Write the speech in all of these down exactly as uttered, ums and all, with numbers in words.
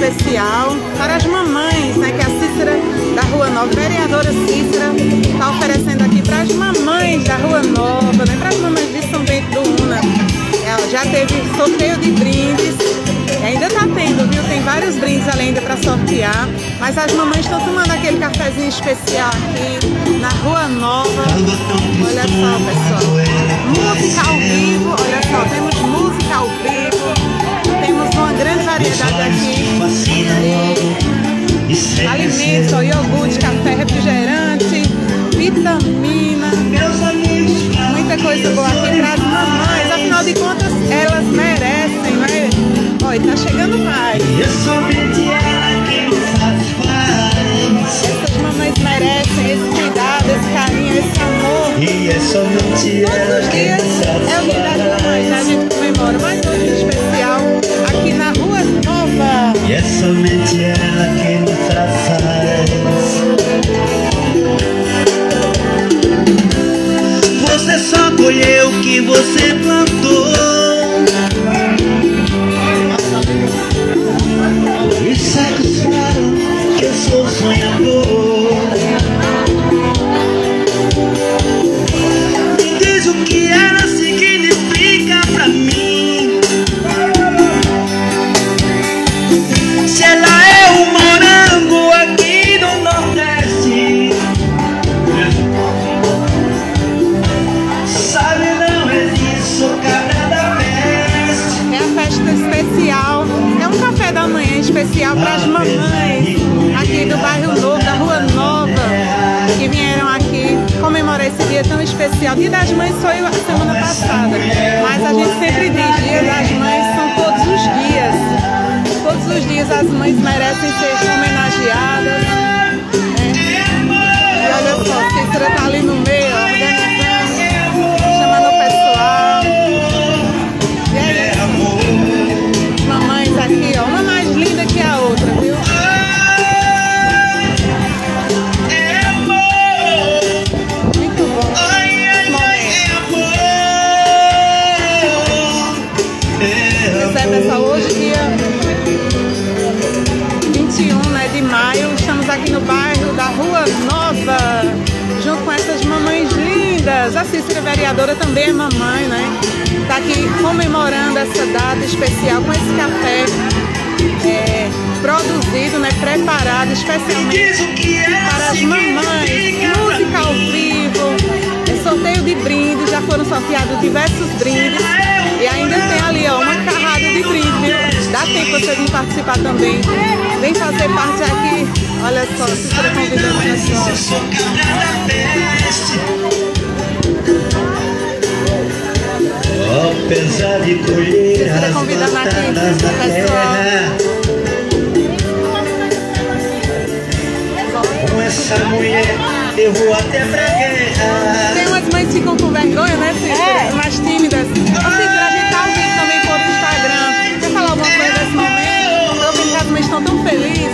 especial para as mamães, né? Que a Cícera da Rua Nova, vereadora Cícera, está oferecendo aqui para as mamães da Rua Nova, né? Para as mamães de São Bento do Una. Ela já teve sorteio de brindes, e ainda está tendo, viu? Tem vários brindes ali ainda para sortear, mas as mamães estão tomando aquele cafezinho especial aqui na Rua Nova. Olha só, pessoal, música ao vivo, olha só, temos música ao vivo, temos uma grande variedade aqui de alimentos, ó, iogurte, café, refrigerante, vitamina, muita coisa boa aqui para as mamães, afinal de contas elas merecem, né? Olha, tá chegando mais. Essas mamães merecem esse cuidado, esse carinho, esse amor. E é somente ela Todos os dias é o dia das mamães, né? A gente comemora mais um dia especial aqui na Rua Nova. E é somente ela que nos faz. Você só colheu o que você plantou. E sacos falam que eu sou sonhador. Me diz o que ela significa pra mim. Se ela é um morango aqui do Nordeste, sabe, não existe, sou cabra da peste. É a festa especial, é um café da manhã especial para as mamães aqui do bairro Novo, da Rua Nova, que vieram aqui comemorar esse dia tão especial. Dia das Mães foi a semana passada, mas a gente sempre diz, Dia das Mães são todos os dias. Todos os dias as mães merecem ser homenageadas, né? E olha só, a Cícera está ali no meio, organizando, chamando o pessoal. E é isso. Mamães aqui, ó, uma mais linda que a outra, viu? Muito bom esse momento. Pois é, pessoal, hoje dia vinte e um, né, de maio, estamos aqui no bairro da Rua Nova, junto com essas mamães lindas. A Cícera vereadora também é mamãe, né? Está aqui comemorando essa data especial com esse café é, produzido, né, preparado especialmente para as mamães. Música ao vivo, é, sorteio de brindes, já foram sorteados diversos brindes e ainda tem ali, ó, uma carrada de brinde, viu? Dá tempo você vir participar também. Vem fazer parte aqui. Olha só, se você convidando o pessoal. Apesar de colher as convidando aqui, batatas da pessoal. terra, com essa mulher eu vou até pra guerra. Tem umas mães que ficam com vergonha, né, Cícera? É. Mais tímidas. Ô, Cícera, a gente tá ao vivo também por Instagram. Quer falar alguma coisa desse momento? Eu vi que as mães estão tão felizes.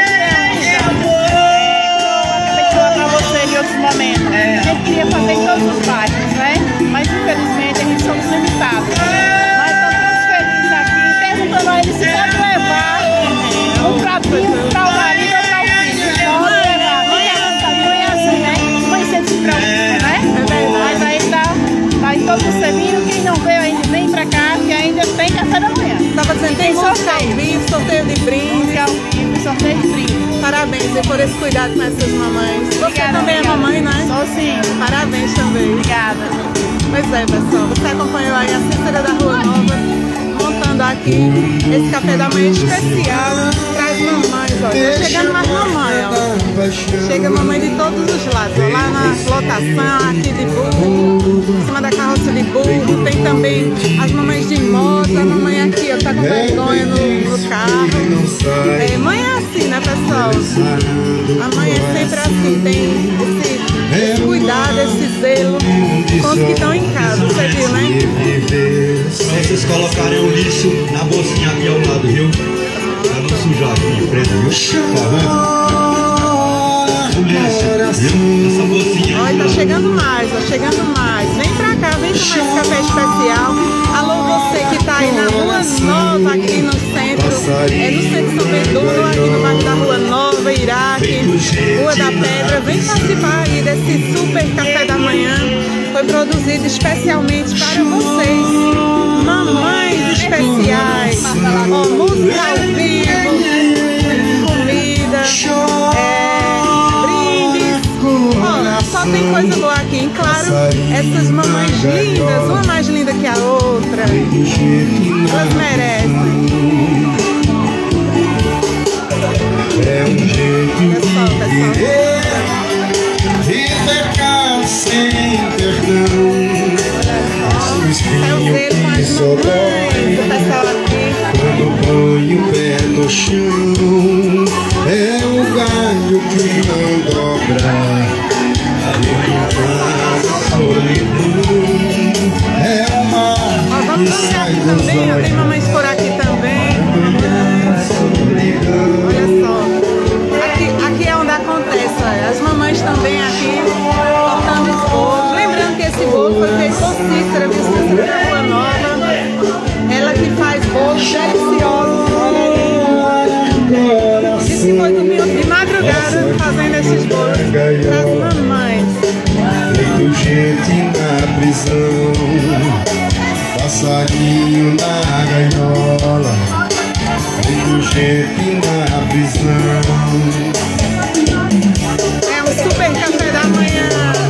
Para você em outros momentos. A gente queria fazer em todos os bairros, né? Mas infelizmente a gente somos limitados. Mas estamos felizes aqui, perguntando a eles se pode levar um prato para o marido ou para o filho. Pode levar, porque a nossa mãe é assim, né? Mãe sempre se preocupa, né? É verdade. Mas aí tá, tá em todo o serviço. Quem não veio ainda vem pra cá, que ainda tem café da manhã. Estava dizendo, tem música ao vivo, sorteio de brinde. Música ao vivo, sorteio de brinde. Parabéns e por esse cuidado com essas mamães. Você Obrigada, também obrigada. é mamãe, não é? Sou sim. Parabéns também. Obrigada. Pois é, pessoal, você acompanhou aí a Cícera da Rua Nova montando aqui esse café da manhã especial para as mamães, ó. Tá chegando mais mamãe, ó. Chega mamãe de todos os lados, ó. Lá na lotação, aqui de burro, em cima da carroça de burro, tem também as mamães de moto, a mamãe aqui, ó, tá com vergonha no, no carro. É, mãe é assim, né, pessoal? A mãe é sempre assim, tem esse, esse cuidado, esse zelo com os que estão em casa, você viu, né? Só vocês colocarem o lixo na bolsinha aqui ao lado, viu? Pra não sujar aqui de frente, viu? O lixo, viu? Essa bolsinha. Olha, tá chegando mais, ó, chegando mais. Vem pra cá, vem tomar esse café especial. Alô, você que tá aí na Rua Nova, aqui no centro é no centro São Bento, aqui no bairro da Rua Nova, Iraque, Rua da Pedra. Vem participar aí desse super café da manhã. Foi produzido especialmente para vocês, mamães especiais. Ó, música ao vivo, comida, é, brindes. Ó, só tem coisa boa aqui. E claro, essas mamães lindas, uma mais linda que a outra. Elas merecem. É um jeito Pessoal, de viver e pecar sem perdão. É o dedo com as mamães, o pessoal aqui. Quando põe o pé no chão, é o galho que não dobra. A solidão é o mar. Ó, vamos dançar aqui também, ó. Tem mamães por aqui também. Olha só. Aqui, aqui é onde acontece, ó. As mamães também aqui cortando os bolos. Lembrando que esse bolo foi feito por Cícera, viu? Cícera da Rua Nova. Ela que faz bolos deliciosos. Diz que foi de madrugada fazendo esses bolos para as mamães. Feito gente na prisão, passarinho na gaiola. Feito gente na prisão. É um super café da manhã.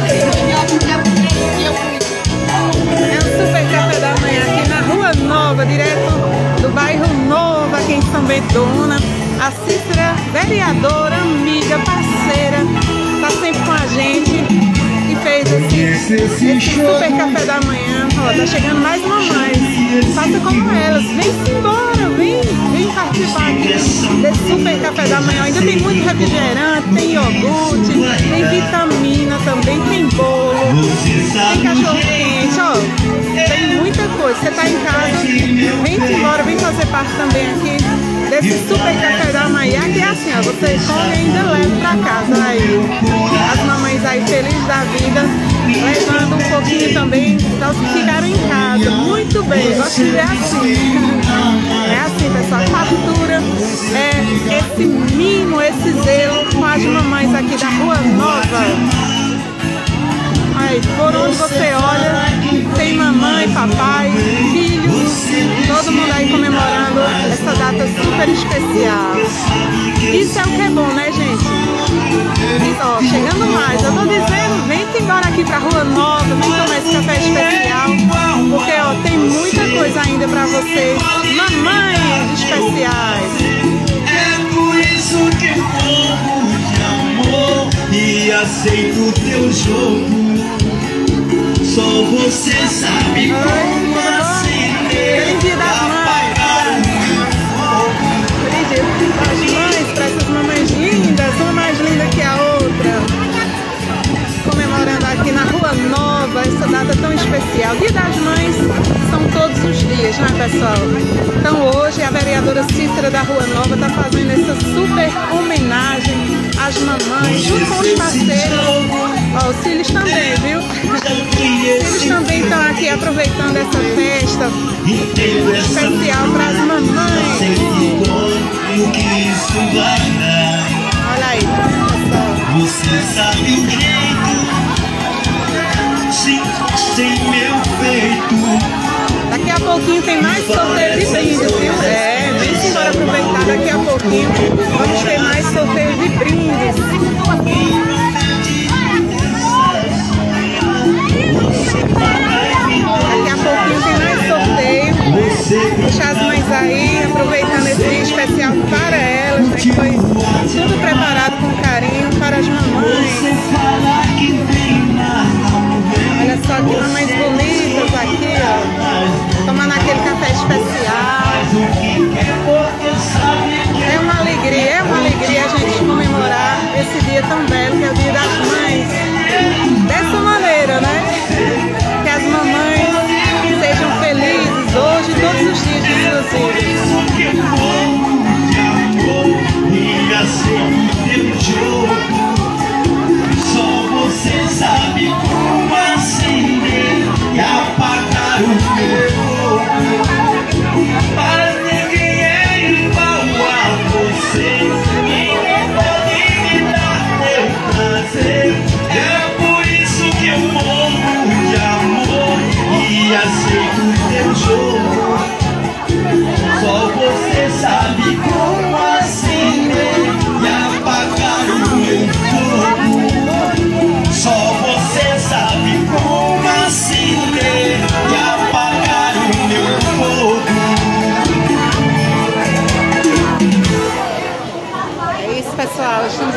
É um super café da manhã aqui na Rua Nova, direto do bairro Novo, aqui em São Bento. A Cícera, vereadora, amiga, parceira, tá sempre com a gente e fez esse, esse super café da manhã. Ó, tá chegando mais mamães. Faça como elas, vem-se embora, vem, vem participar aqui desse super café da manhã. Ainda tem muito refrigerante, tem iogurte, tem vitamina também, tem bolo, tem cachorro quente, ó, tem muita coisa. Você tá em casa, vem-se embora, vem fazer parte também aqui desse super café da manhã, que é assim, ó, você come e ainda leva pra casa aí. As mamães aí felizes da vida, levando um pouquinho também para os que ficaram em casa. Muito bem, gosto de ver assim. É assim, pessoal, a captura é esse mimo, esse zelo com as mamães aqui da Rua Nova. Aí, por onde você olha, tem mamãe, papai, filhos, todo mundo aí comemorando essa data super especial. Isso é o que é bom, né, gente? E, ó, chegando mais, eu tô dizendo, vem embora aqui pra Rua Nova, vem tomar esse café especial, porque, ó, tem muita coisa ainda pra vocês, mamães especiais. É por isso que morro de amor e aceito o teu jogo. Só você sabe como acender. Feliz Dia das Mães. Feliz Dia das Mães para essas mamães lindas, uma mais linda que a outra. Comemorando aqui na Rua Nova essa data tão especial. Dia das Mães são todos os dias, né, pessoal? Então hoje a vereadora Cícera da Rua Nova está fazendo essa super homenagem às mamães, junto com os parceiros. Ó, os filhos também, viu? Os filhos também estão aqui aproveitando essa festa especial para as mamães. Olha aí, pessoal. Você sabe o jeito, sim, sem meu peito. Daqui a pouquinho tem mais sorteio de brindes, viu? É, vem embora aproveitar. Daqui a pouquinho vamos ter mais sorteio de brindes. Daqui a pouquinho tem mais sorteio. Deixar as mães aí, aproveitando esse dia especial para elas, né? Que foi tudo preparado com carinho para as mamães. Olha só que mamães bonitas aqui, ó, tomando aquele café especial. É uma alegria, é uma alegria a gente comemorar esse dia tão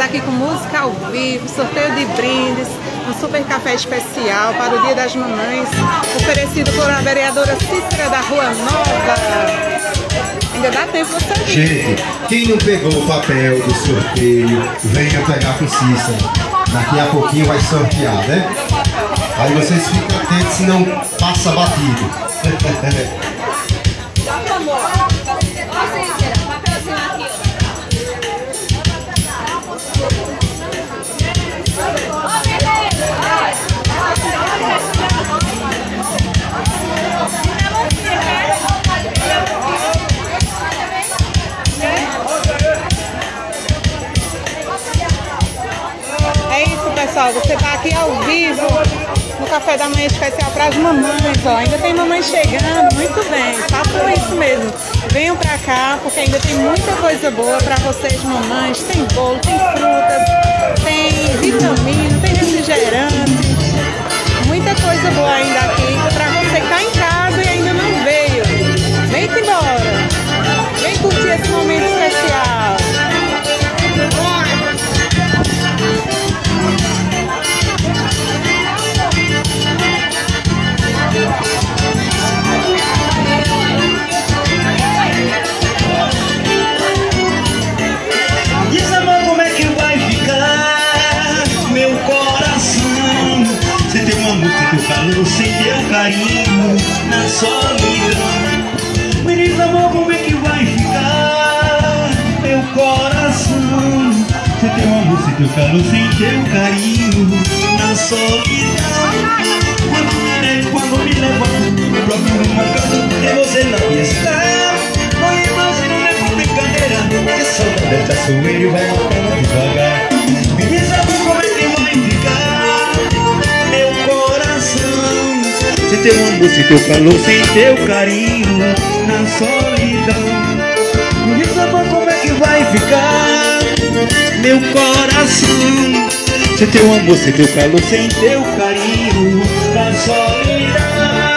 aqui com música ao vivo, sorteio de brindes, um super café especial para o Dia das Mamães, oferecido por a vereadora Cícera da Rua Nova. Ainda dá tempo você vir. Gente, quem não pegou o papel do sorteio, venha pegar com Cícera. Daqui a pouquinho vai sortear, né? Aí vocês ficam atentos, senão passa batido. É isso, pessoal, você está aqui ao vivo no café da manhã especial para as mamães, ó. Ainda tem mamãe chegando, muito bem, façam isso mesmo. Venham para cá, porque ainda tem muita coisa boa para vocês, mamães. Tem bolo, tem frutas, tem vitamina, tem refrigerante. Muita coisa boa ainda aqui para você que está em casa e ainda não veio. Vem-te embora, vem curtir esse momento especial. Diz, amor, como é que vai ficar meu coração sem teu amor, sem teu calor, sem teu carinho na solidão? Me diz, amor, como é que vai ficar meu coração sem teu amor, sem teu calor, sem teu carinho na solidão? Quando me, quando me leva procuro uma casa que você não está. Não imagino, não é por brincadeira, que saudade da sueira vai matando devagar. Me diz, amor, como é que vai ficar meu coração sem teu amor, sem teu calor, sem teu carinho na solidão? Me diz, amor, como é que vai ficar meu coração sem teu amor, sem teu calor, sem teu carinho na solidão?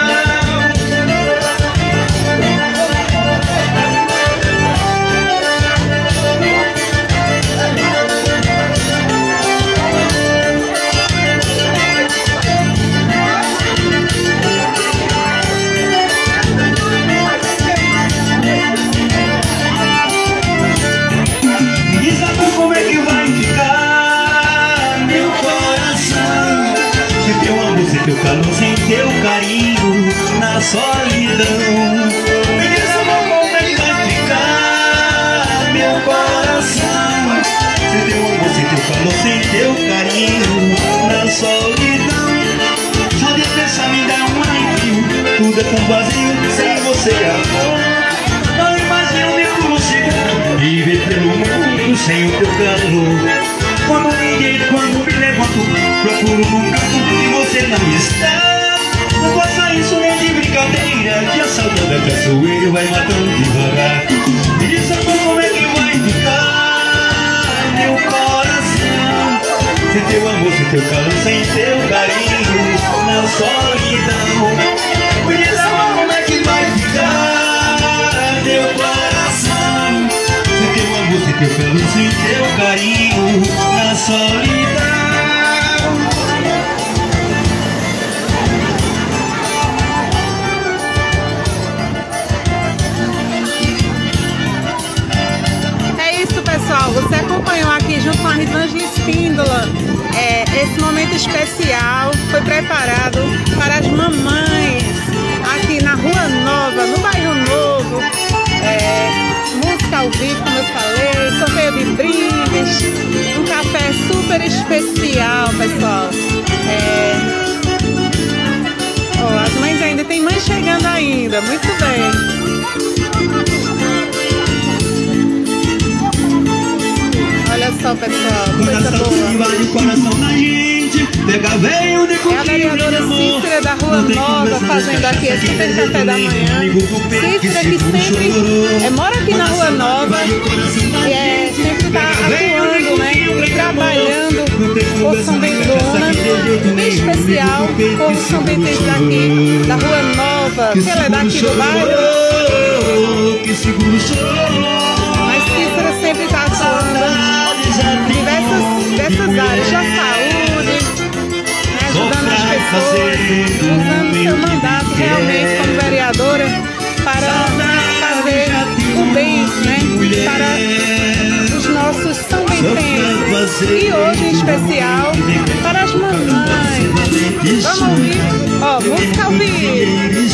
Teu calor, sem teu carinho na solidão. Me diz, amor, como é que vai ficar meu coração sem teu amor, sem teu calor, sem teu carinho na solidão? Só de pensar me dá um arrepio, tudo é tão vazio sem você, amor. Não imagino nem como chegar, viver pelo mundo sem o teu calor. Quando me deito, quando me levanto, procuro num canto e você não está. Não faça isso nem de brincadeira, que a saudade da caçoeira vai matando devagar. Me diz, amor, como é que vai ficar meu coração sem teu amor, sem teu calor, sem teu carinho na solidão? Me diz, amor, como é que vai ficar meu coração sem teu amor, sem teu calor, sem teu carinho na solidão? É isso, pessoal. Você acompanhou aqui junto com a Rosângela Espíndola. É, esse momento especial foi preparado para as mamães aqui na Rua Nova, no Bairro Novo. É, música ao vivo, como eu falei, sorteio de brindes, um café super especial, pessoal. É... Oh, as mães ainda tem mãe chegando ainda, muito bem. Olha só, pessoal, coisa boa. O coração da gente pega veio de É a vereadora Cícera da Rua Nova fazendo aqui esse super café da manhã. Cícera que sempre é, mora aqui na Rua Nova e é, sempre está atuando, né, trabalhando por São Bentona, em especial por São Bentense daqui da Rua Nova, que ela é daqui do bairro. Mas Cícera sempre está atuando diversas, diversas áreas da saúde, né, ajudando as pessoas, usando seu mandato realmente como vereadora para fazer o bem, né, para os nossos são-bentenses e hoje em especial para as mamães. Vamos ouvir? Ó, música ao vivo.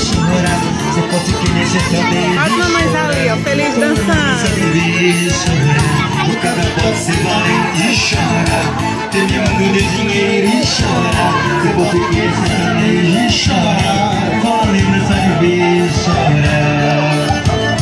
As mamães ali, ó, feliz dançando. O cara pode ser valente e chorar. Tem mundo de dinheiro e chorar. Você pode querer também e chorar. Fala lembrança de ver e chorar.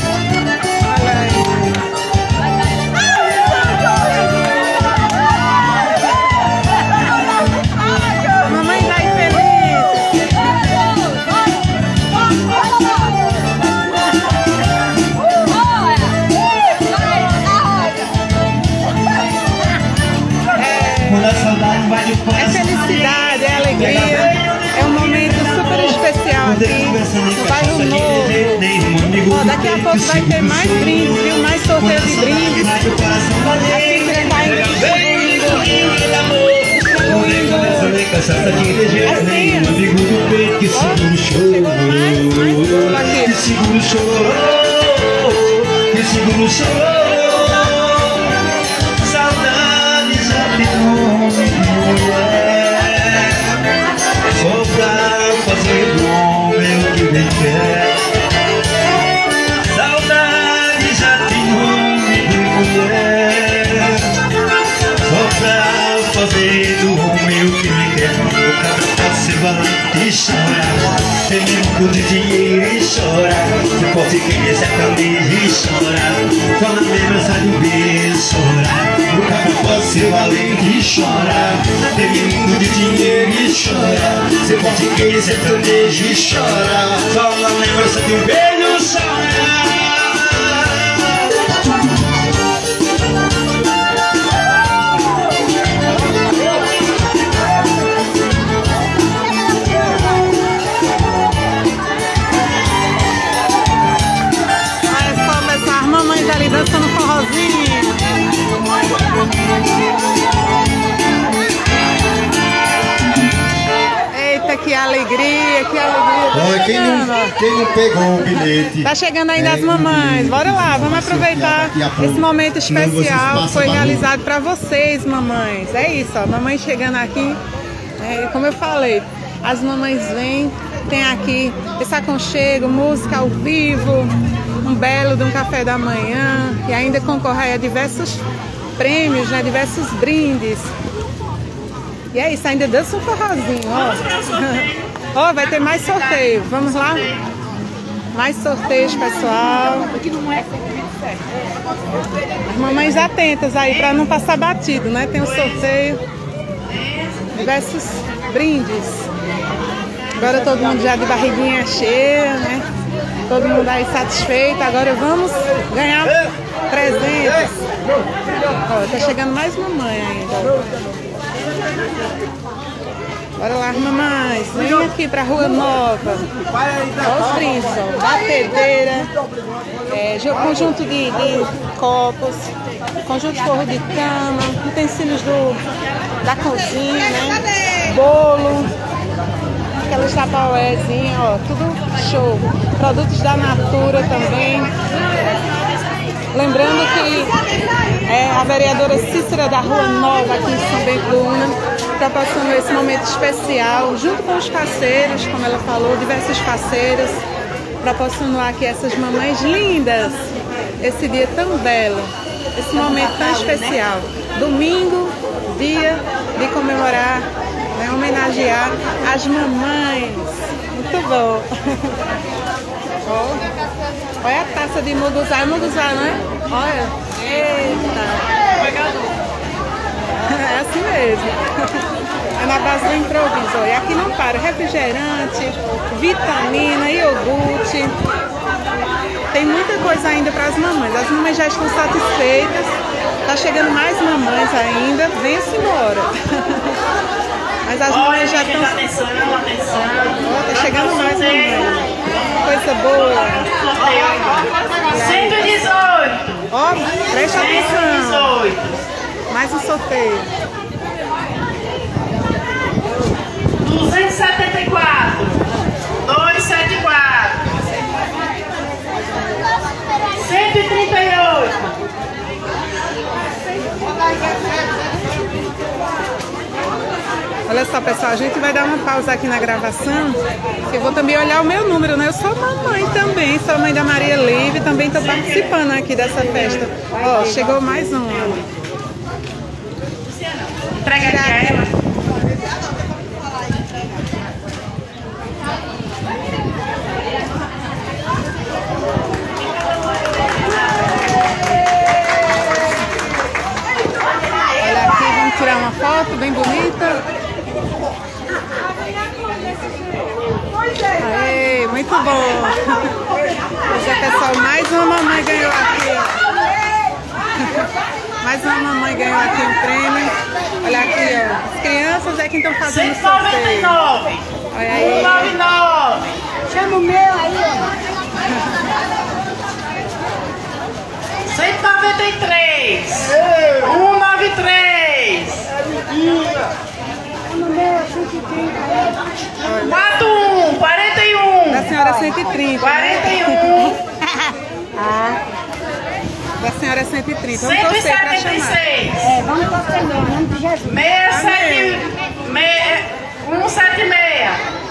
É felicidade, é alegria, é um momento super especial aqui no Bairro Novo. Ó, daqui a pouco vai ter mais brindes, viu? Mais sorteio de brindes. Aqui você vai distribuindo, distribuindo assim, ó, chegou mais, mais bolo aqui. Que seguro chorou, que seguro chorou. Saudades abriu. Só pra fazer do homem o que bem quer. Saudade já tem nome de mulher. Só pra fazer do homem o que bem quer. O cara pode ser valente e chorar. Tem muito de dinheiro e chorar. Você pode querer sertanejo e chorar. Só na lembrança de um beijo chorar. O cara pode ser valente e chorar. Tem muito de dinheiro e chorar. Você pode querer sertanejo e chorar. Só na lembrança de um beijo chorar. Ali dançando forrozinho. Eita, que alegria, que alegria. Olha, quem não, quem não pegou o bilhete. Tá chegando ainda é, as mamães. Bora lá, vamos aproveitar esse momento especial que foi realizado para vocês, mamães. É isso, ó, mamãe chegando aqui. É, como eu falei, as mamães vêm, tem aqui esse aconchego, música ao vivo, um belo de um café da manhã e ainda concorrer a diversos prêmios, né, diversos brindes. E é isso, ainda dança um forrozinho, ó. Ó, vai ter mais sorteio, vamos lá? Mais sorteios, pessoal. As mamães atentas aí para não passar batido, né? Tem um sorteio, diversos brindes. Agora todo mundo já de barriguinha cheia, né? Todo mundo aí satisfeito. Agora vamos ganhar presentes. Ó, tá chegando mais mamãe ainda. Bora lá, mamães. Vem aqui pra Rua Nova. Ó os brindes, ó. Batedeira, é, conjunto de, de copos, conjunto de forro de cama, utensílios do, da cozinha, né? Bolo. Aquelas tapauézinhas, ó, tudo show. Produtos da Natura também. Lembrando que é, a vereadora Cícera da Rua Nova, aqui em São Bento do Una, proporcionou esse momento especial, junto com os parceiros, como ela falou, diversos parceiros, proporcionou aqui essas mamães lindas, esse dia tão belo, esse momento tão especial. Domingo, dia de comemorar, né, homenagear as mamães. Muito bom. Olha a taça de muguzá, é muguzá, não é? Olha, eita. É assim mesmo. É na base do improviso. E aqui não para, refrigerante, vitamina, iogurte. Tem muita coisa ainda para as mamães. As mamães já estão satisfeitas. Tá chegando mais mamães ainda. Venha-se embora. Mas as mamães já estão... Atenção, atenção. Oh, tá chegando mais mamães. Coisa boa. cento e dezoito. Ó, oh, presta atenção. Mais um sorteio. duzentos e setenta e quatro. duzentos e setenta e quatro. cento e trinta e oito. Olha só, pessoal, a gente vai dar uma pausa aqui na gravação. Eu vou também olhar o meu número, né? Eu sou mamãe também, sou a mãe da Maria Live, também estou participando aqui dessa festa. Ó, chegou mais um. Entrega aqui a ela. Olha aqui, vamos tirar uma foto bem bonita. Aê, muito bom! Hoje é, pessoal, mais uma mamãe ganhou aqui. Mais uma mamãe ganhou aqui um prêmio. Olha aqui, ó. As crianças é quem estão fazendo o sorteio. cento e noventa e nove. Olha aí. cento e noventa e nove. Chama o meu aí, ó. cento e noventa e três. cento e noventa e três. No meu é cento e trinta. quatro um. quarenta e um. Da senhora cento e trinta. quarenta e um. Da senhora é cento e trinta. Vamos cento e torcer pra setenta e chamar. seis. É, vamos torcer mesmo, em nome de Jesus. cento e sessenta e seis. cento e setenta e seis.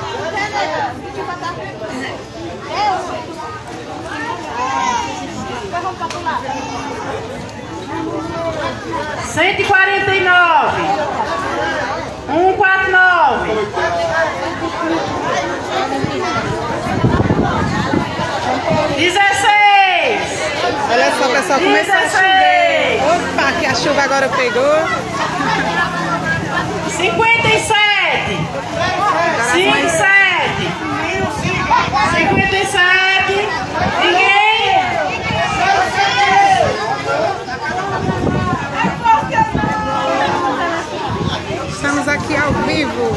cento e quarenta e nove. cento e quarenta e nove. dezesseis. Olha só, pessoal, começou a chover. Opa, que a chuva agora pegou. cinquenta e sete. cinquenta e sete. cinquenta e sete. Ninguém? Estamos aqui ao vivo.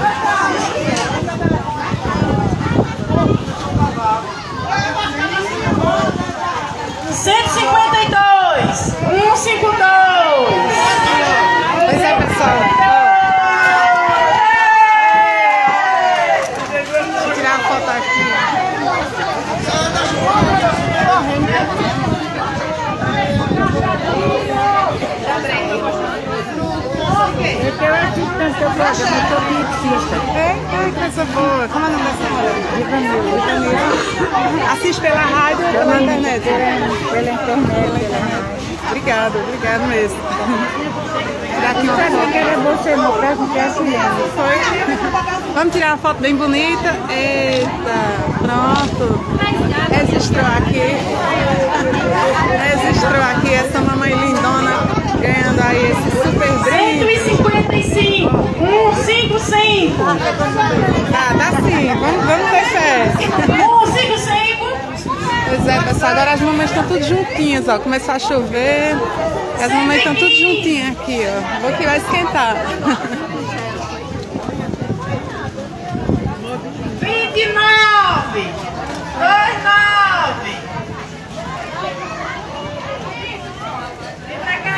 cento e cinquenta e dois. cento e cinquenta e dois. Pois é, pessoal. Deixa eu tirar a foto aqui. Eu assisto no seu programa, eu sou dietista. É, que coisa boa. Como é o nome dessa mulher? Ivanildo. Assiste pela rádio ou pela internet? Pela internet, pela rádio. Obrigado, obrigado mesmo. Tirar aqui uma Sabe foto. que era você mostrar com que é assim. Foi. Vamos tirar uma foto bem bonita. Eita, pronto. Registrou aqui. Registrou aqui essa mamãe lindona ganhando aí esse super cento brinde. e cinquenta e cinco. cento e cinquenta e cinco. Dá, dá sim. Vamos, vamos ter fé. cento e cinquenta e cinco. Pois é, pessoal. Agora as mamães estão tudo juntinhas, ó. Começou a chover. E as mamães estão tudo juntinhas aqui, ó. Vou que vai esquentar. vinte e nove. vinte e nove. Vem pra cá.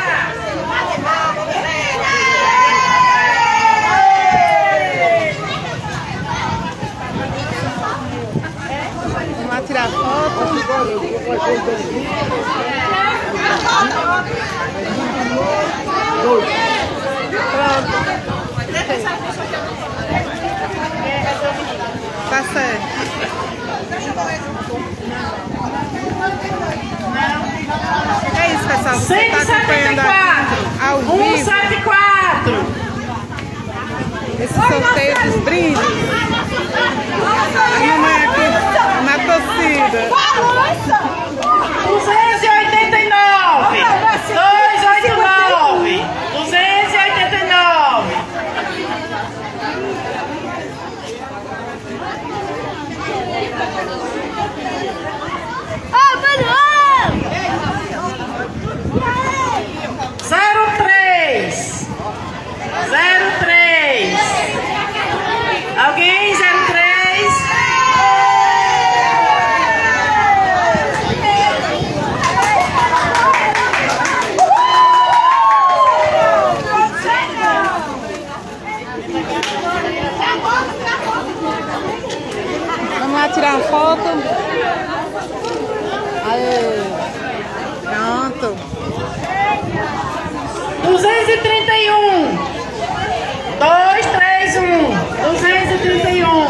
Vamos lá tirar foto. Pronto. Tá certo. É isso, pessoal. Você cento está e setenta e acompanhando aqui ao quatro. cento e vivo setenta e quatro. esse sorteio dos brindes. A mamãe aqui na torcida. duzentos e oitenta e nove. duzentos e oitenta e nove. duzentos e oitenta e nove. zero três. zero três. Alguém? lá tirar uma foto. Aê. Pronto. duzentos e trinta e um. dois, três, um. duzentos e trinta e um.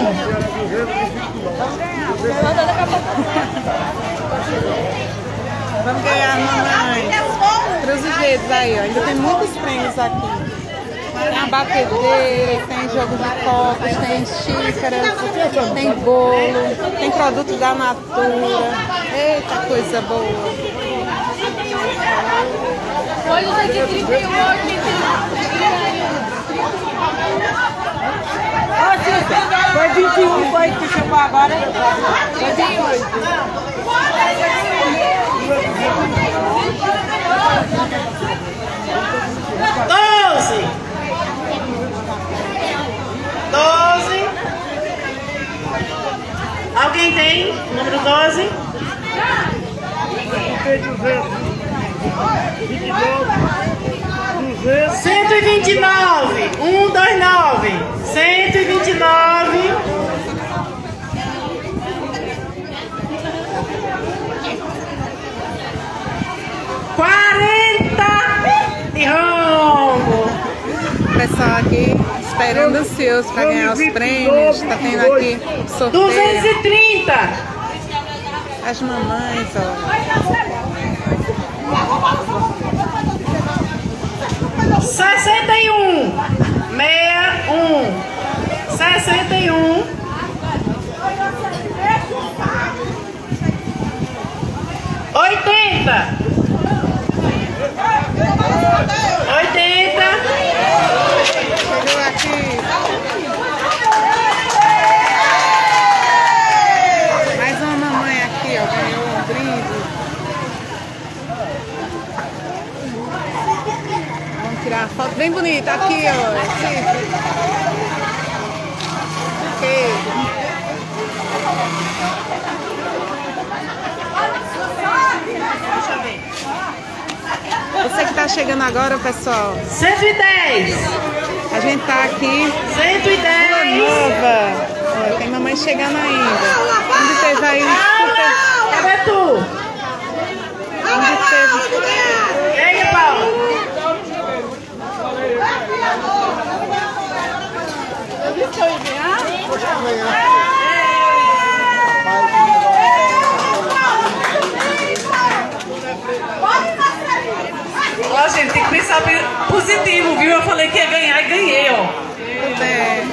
Vamos ganhar, mamãe. Cruza os dedos aí, ó. Ainda tem muitos prêmios aqui. Tem abatedeira, tem jogo de copos, tem xícaras, tem bolo, tem produtos da Natura. Eita, coisa boa. Hoje tem que trinta e um, hoje Foi vinte e um, foi que chegou agora. Foi vinte e oito. doze. doze. Alguém tem? Número doze? cento e vinte e nove. um, dois, nove. cento e vinte e nove. quarenta de rombo. O pessoal aqui esperando ansioso para ganhar os prêmios. Tá tendo aqui sorteio. duzentos e trinta. As mamães, ó. sessenta e um. meia um. sessenta e um. oitenta. oitenta. Chegou aqui. Mais uma mamãe aqui, ó. Ganhou um brinde. Vamos tirar uma foto bem bonita aqui, ó. Ok. Você que está chegando agora, pessoal. cento e dez. A gente tá aqui. cento e dez. Nova. Ó, tem mamãe chegando ainda. Onde teve aí um super... Cadê tu? Onde teve... E aí, Paula? Ó, gente, tem que pensar positivo, viu? Eu falei que ia ganhar e ganhei, ó. Tudo bem.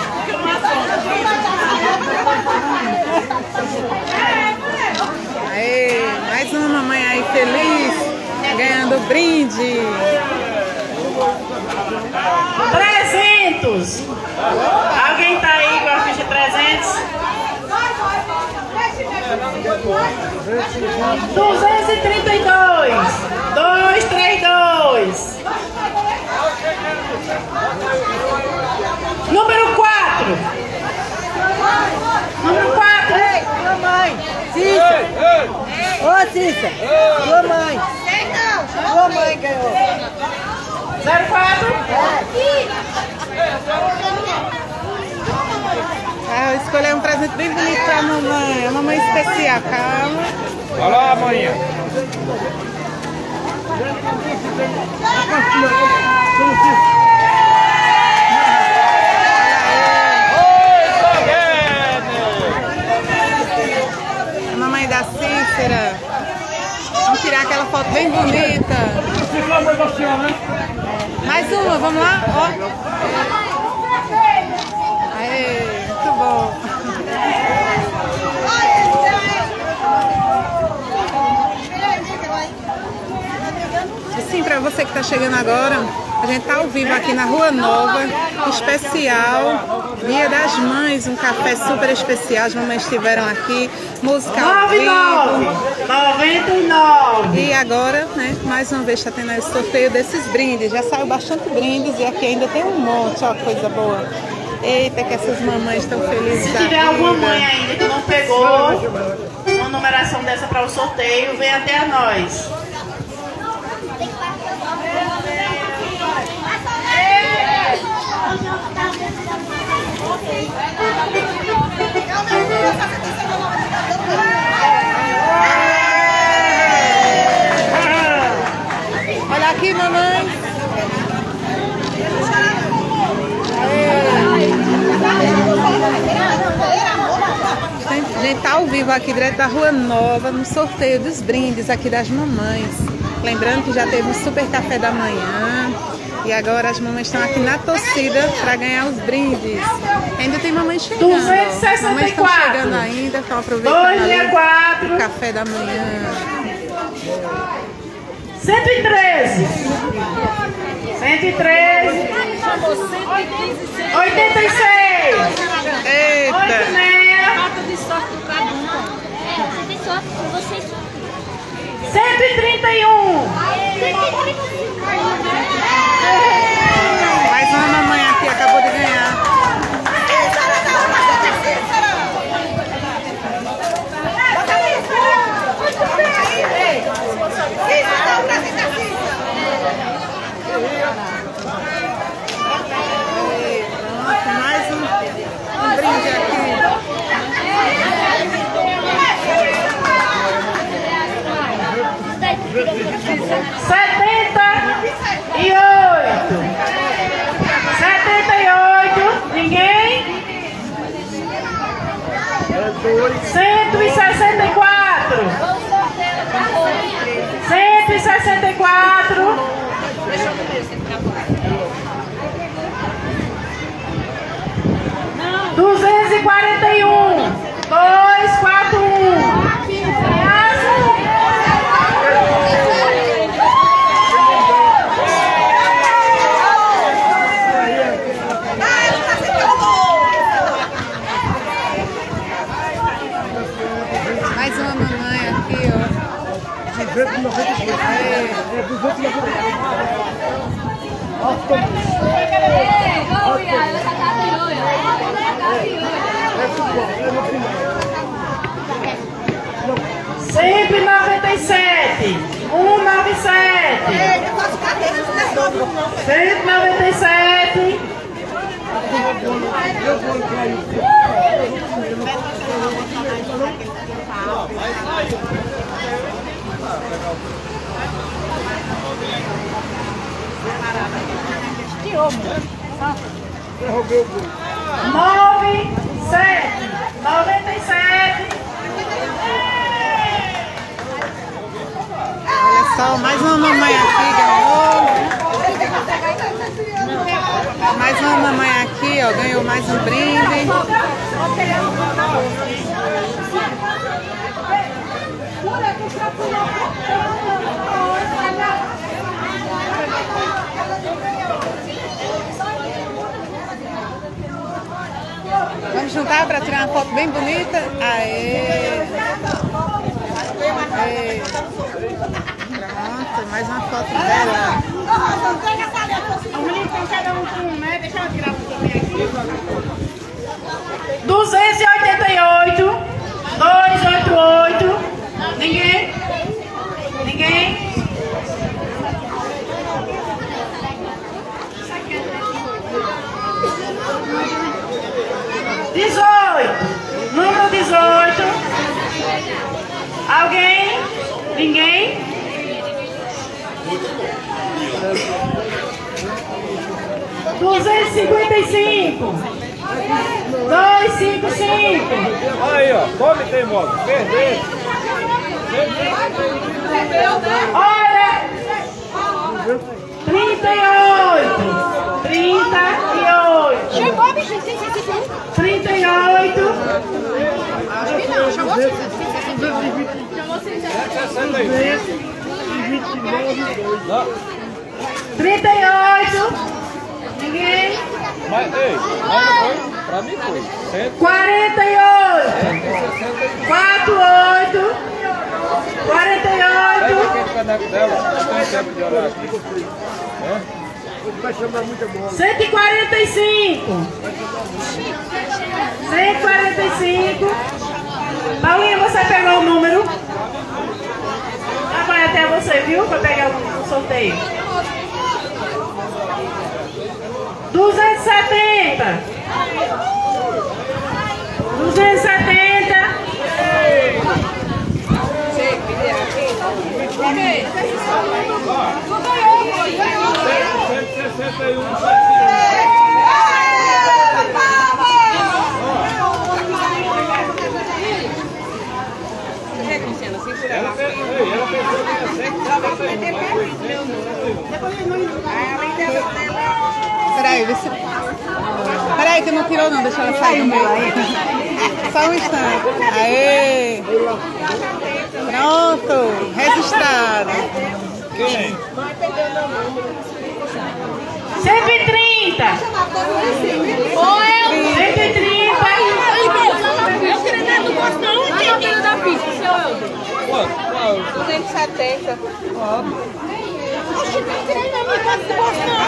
Aê, mais uma mamãe aí feliz, ganhando brinde. trezentos. Alguém tá aí com a ficha trezentos? duzentos e trinta e dois. duzentos e trinta e dois. Número quatro. Número quatro. Ei, tua mãe. Cícera. Ô, Cícera. Tua mãe. Tua mãe ganhou. zero quatro. Ah, eu escolhi um presente bem bonito pra mamãe. A mamãe especial, calma. Vai lá, amanhã. A mamãe da Cícera. Vamos tirar aquela foto bem bonita. Mais uma, vamos lá? Ó. Aê, muito bom. Sim, para você que está chegando agora, a gente está ao vivo aqui na Rua Nova, especial, Dia das Mães, um café super especial, as mamães estiveram aqui, música ao vivo. noventa e nove. E agora, né, mais uma vez está tendo aí o sorteio desses brindes, já saiu bastante brindes e aqui ainda tem um monte, ó, coisa boa. Eita, que essas mamães estão felizes. Se tiver alguma mãe ainda que não pegou uma numeração dessa para o sorteio, vem até a nós. trinta. A gente tá ao vivo aqui direto da Rua Nova, no sorteio dos brindes aqui das mamães. Lembrando que já teve um super café da manhã. E agora as mamães estão aqui na torcida para ganhar os brindes. Ainda tem mamães chegando. duzentos e sessenta e quatro. Mamães estão chegando ainda, estão aproveitando ali o café da manhã. cento e treze. cento e treze. oitenta e seis. Eita. oito e meia. cento e trinta e um. Mais uma mamãe aqui acabou de ganhar. Pronto, mais um, um brinde aqui. Setenta e oito. Setenta e oito. Ninguém? Cento e sessenta e quatro. Cento e sessenta e quatro. Duzentos e quarenta e um. Dois, quatro, um. Mais uma mamãe aqui, ó. duzentos e noventa e dois. É, duzentos e noventa e cento e noventa e sete. cento e noventa e sete. cento e noventa e sete. Nove, sete, noventa e sete. Olha só, mais uma mamãe aqui ganhou. Mais uma mamãe aqui, ó, ganhou mais um brinde. Vamos juntar para tirar uma foto bem bonita. Aê! Aê! Pronto, mais uma foto dela. duzentos e oitenta e oito. duzentos e oitenta e oito. Ninguém? Ninguém? dezoito. Número dezoito. Alguém? Ninguém? duzentos e cinquenta e cinco. duzentos e cinquenta e cinco. Aí, ó. Tome, teimoso. Perder. Olha! trinta e oito. trinta e oito. Chegou, bicho. trinta e oito. Não, chamou sessenta e oito. trinta e oito. Ninguém? Mas, ei, mas não foi? Pra mim foi. cento. quarenta e oito. quarenta e oito. quarenta e Pega oito. aquele caneco dela. Não tem tempo de olhar aqui. É? cento e quarenta e cinco. cento e quarenta e cinco. Paulinha, você pegou o número? Ah, vai até você, viu? Para pegar o sorteio. duzentos e setenta. duzentos e setenta. cento e sessenta e um. ou não? Deixa ela sair. Só um instante. Aê! Pronto, registrado. cento e trinta. cento e trinta. Eu queria não gosto não. Quem é o filho da pista? Seu Elder. duzentos e setenta. Oxe, não queria não, não gosto não.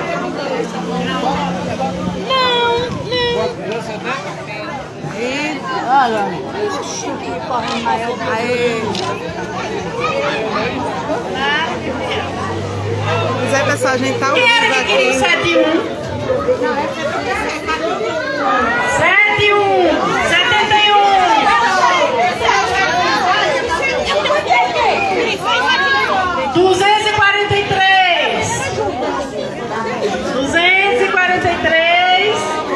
Não, não. E... Olha. Aê. Pois é, pessoal, a gente tá ao vivo aqui. sete um. sete um. setenta e um. duzentos e quarenta e três. duzentos e quarenta e três.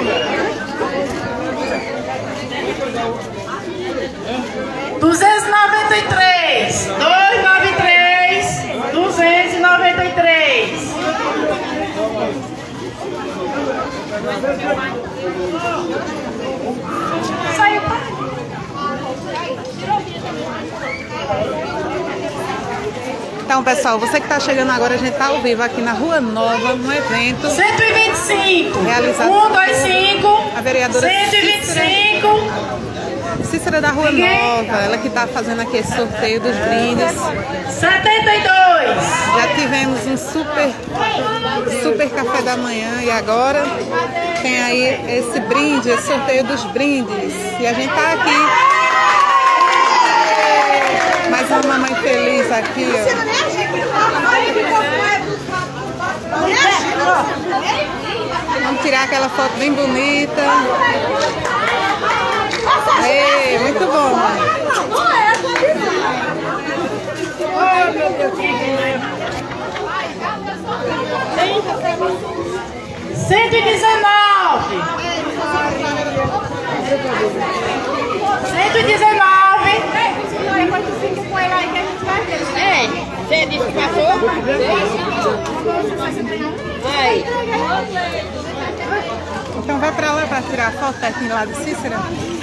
duzentos e noventa e três. duzentos e noventa e três. duzentos e noventa e três. Saiu. Então, pessoal, você que está chegando agora, a gente está ao vivo aqui na Rua Nova, no evento cento e vinte e cinco. realizado um, dois, cinco. a vereadora cento e vinte e cinco. Cícera da Rua Nova, ela que está fazendo aqui esse sorteio dos brindes. setenta e dois. Já tivemos um super, super café da manhã e agora tem aí esse brinde, esse sorteio dos brindes. E a gente tá aqui. Mais uma mamãe feliz aqui, ó. Vamos tirar aquela foto bem bonita. Ei, muito bom. cento e dezenove. cento e dezenove. É, você disse que passou? Vai. Então vai pra lá pra tirar a foto pertinho lá de Cícera.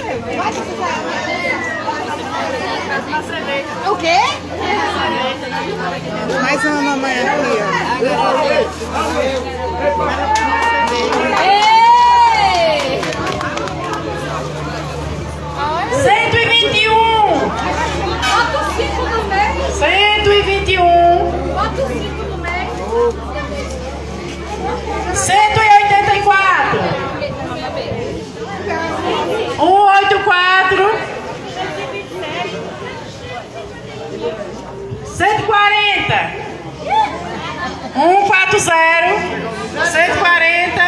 O quê? Mais uma mamãe aqui, ó. cento e vinte e um. Bota o cinco no meio. cento e vinte e um. Bota o cinco no meio. cento e oitenta e quatro. cento e oitenta e quatro. cento e quarenta. cento e quarenta. cento e quarenta.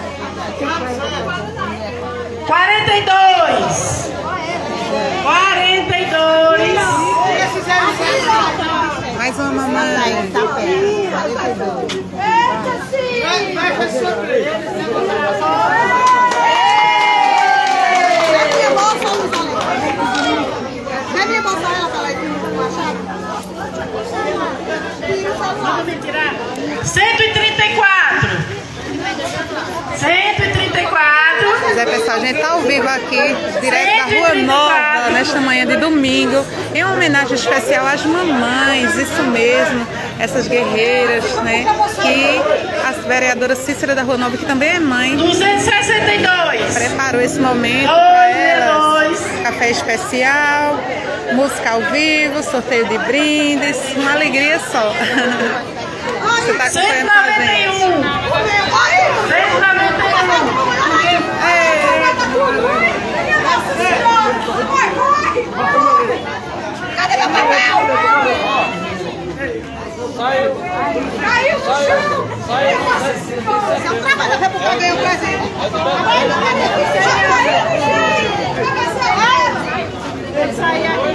quarenta e dois. quarenta e dois. Mais uma mamãe. cento e trinta e quatro. cento e trinta e quatro. Pois é, pessoal, a gente está ao vivo aqui, direto da Rua Nova, nesta manhã de domingo, em uma homenagem especial às mamães, isso mesmo, essas guerreiras, né, que a vereadora Cícera da Rua Nova, que também é mãe, duzentos e sessenta e dois. preparou esse momento para elas, café especial, música ao vivo, sorteio de brindes, uma alegria só. Você está acompanhando com a gente. cento e noventa e um. Cadê meu papel? Caiu no chão! Se eu trabalho para poder ganhar o presente. Ele sai aqui.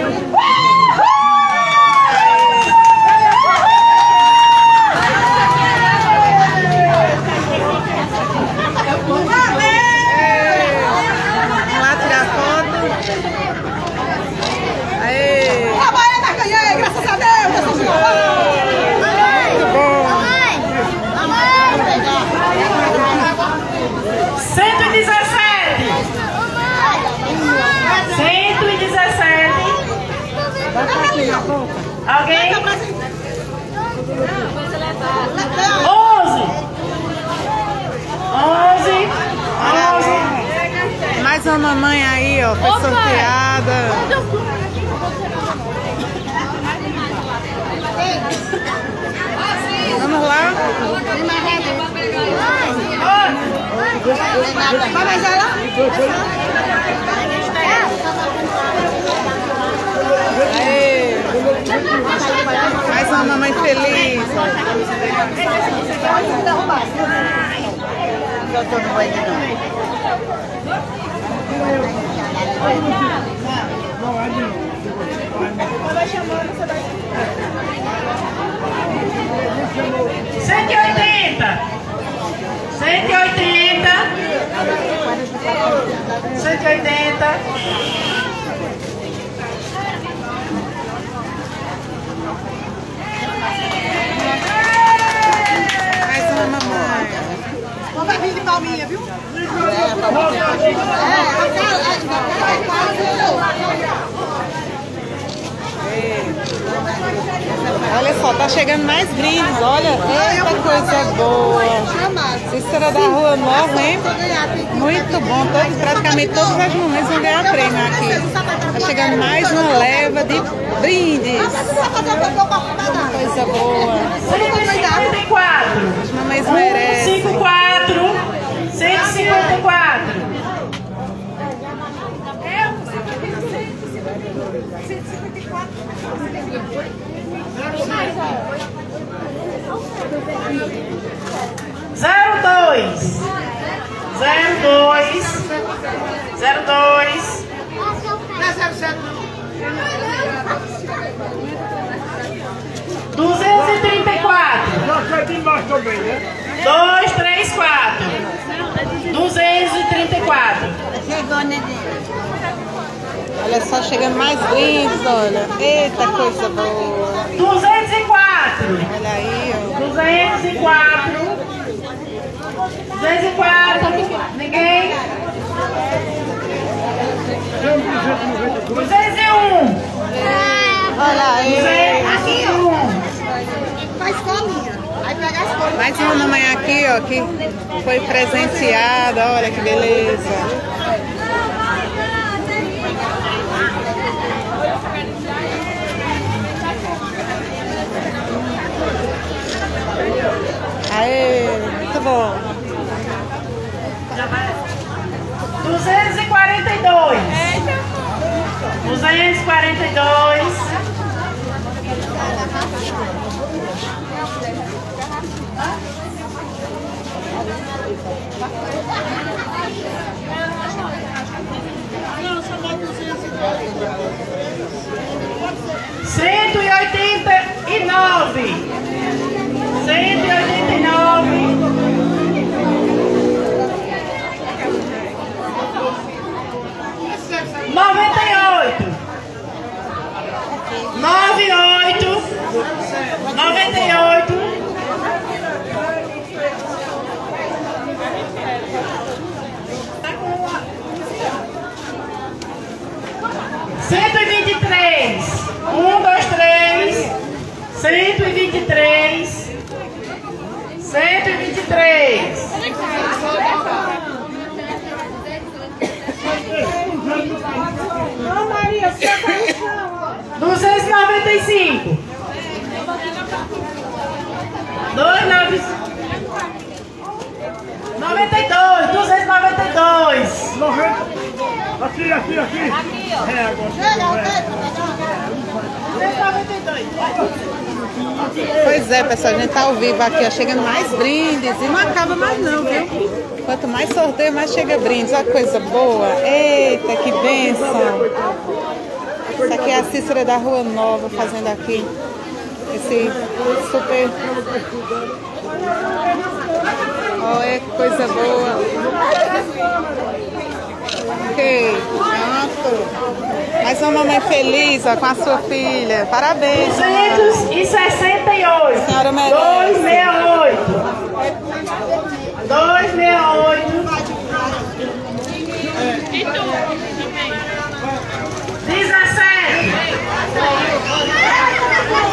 cento e dezessete. Alguém? Onze. Onze. Onze. Mais uma mamãe aí, ó, foi sorteada. Vamos lá? Aê. Mais uma mamãe feliz. Cento e oitenta. Cento e oitenta. Cento e oitenta. Mais uma mamãe. Vamos vai vir de palminha, viu? Olha só, tá chegando mais brindes, olha, eita coisa boa. Cícera da Rua Nova, hein? Muito bom, todos, praticamente todas as mamães vão ganhar prêmio aqui. Tá chegando mais uma leva de brindes. Coisa boa. cento e cinquenta e quatro. As mamães merecem. cento e cinquenta e quatro. cento e cinquenta e quatro. Zero dois. Zero dois. Zero dois. Duzentos e trinta e quatro. Dois, três, quatro. Duzentos e trinta e quatro. Olha só, chegando mais brindes, olha. Eita coisa boa. Duzentos e quatro. Olha aí, ó. Duzentos e quatro. Duzentos e quatro. Ninguém? Duzentos e um. Olha aí. Duzentos e um. Faz colinha. Aí pega as colinhas. Mais uma mamãe aqui, ó, que foi presenteada. Olha que beleza. Aê, muito bom. Duzentos e quarenta e dois. Duzentos e quarenta e dois. Cento e oitenta e nove. Cento e oitenta e nove. Noventa e oito. Nove e oito. Noventa e oito. Cento e vinte e três. Um, dois, três. Cento e vinte e três. Cento e vinte e três. Não, Maria, você tá no chão, ó. Duzentos e noventa e cinco. Dois, nove. Noventa e dois. Duzentos e noventa e dois. Aqui, aqui, aqui. Aqui, ó. É, agora. duzentos e noventa e dois. Pois é, pessoal, a gente tá ao vivo aqui, ó, chegando mais brindes e não acaba mais não, viu? Quanto mais sorteio, mais chega brindes. Olha que coisa boa. Eita, que bênção. Essa aqui é a Cícera da Rua Nova fazendo aqui esse super... Olha que coisa boa. Ok, pronto. Mais uma mamãe feliz, ó, com a sua filha. Parabéns. duzentos e sessenta e oito. Senhora merece. duzentos e sessenta e oito. duzentos e sessenta e oito. dezessete.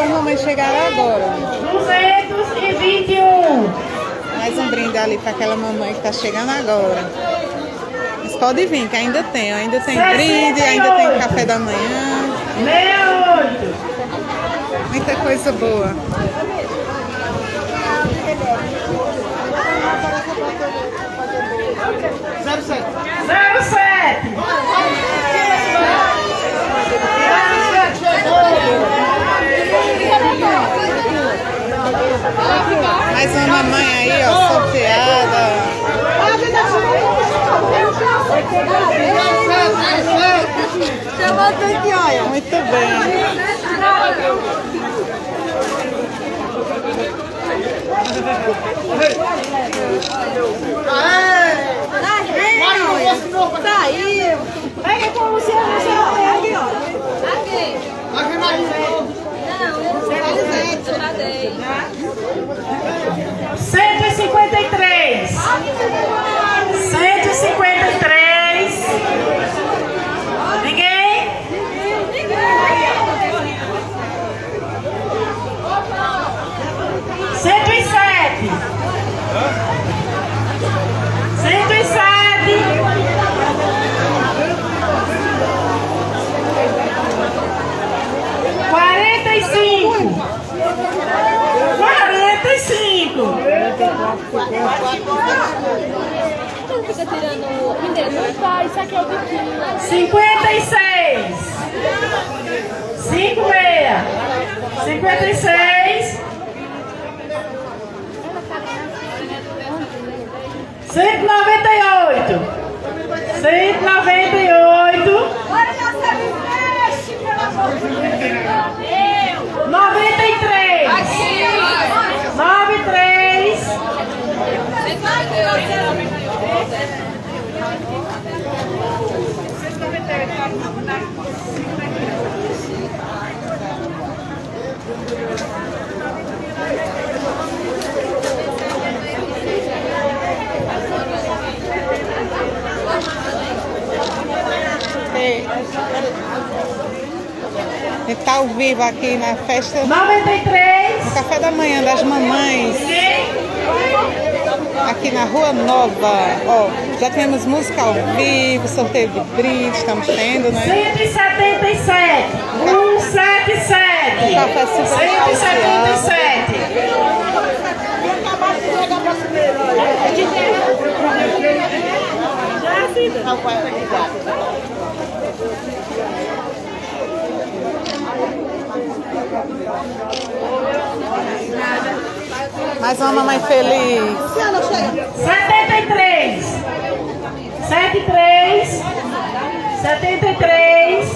as mamães chegaram agora. duzentos e vinte e um. Mais um brinde ali para aquela mamãe que está chegando agora. Mas pode vir, que ainda tem. Ainda tem brinde, ainda tem café da manhã. sessenta e oito. Muita coisa boa. zero sete. zero sete. Mais uma mamãe aí, ó, sorteada. Muito bem. Saiu! Pega com o Luciano, Luciano, aqui, ó. Aqui. Aqui mais. cento e cinquenta e três. cento e cinquenta e três. Ninguém? cento e sete. cento e sete. quarenta e cinco. quarenta e cinco. Fica tirando. Menina, não faz, isso aqui é o biquinho. cinquenta e seis. cinquenta e seis. cinquenta e seis. cento e noventa e oito. cento e noventa e oito. noventa e três. noventa e três. Ele está ao vivo aqui na festa, noventa e três. no café da manhã das mamães, aqui na Rua Nova. Ó, já temos música ao vivo, sorteio de brinde, estamos tendo, né? cento e setenta e sete. cento e setenta e sete. Café super cento e setenta e sete. Mais uma mamãe feliz. setenta e três. setenta e três. setenta e três.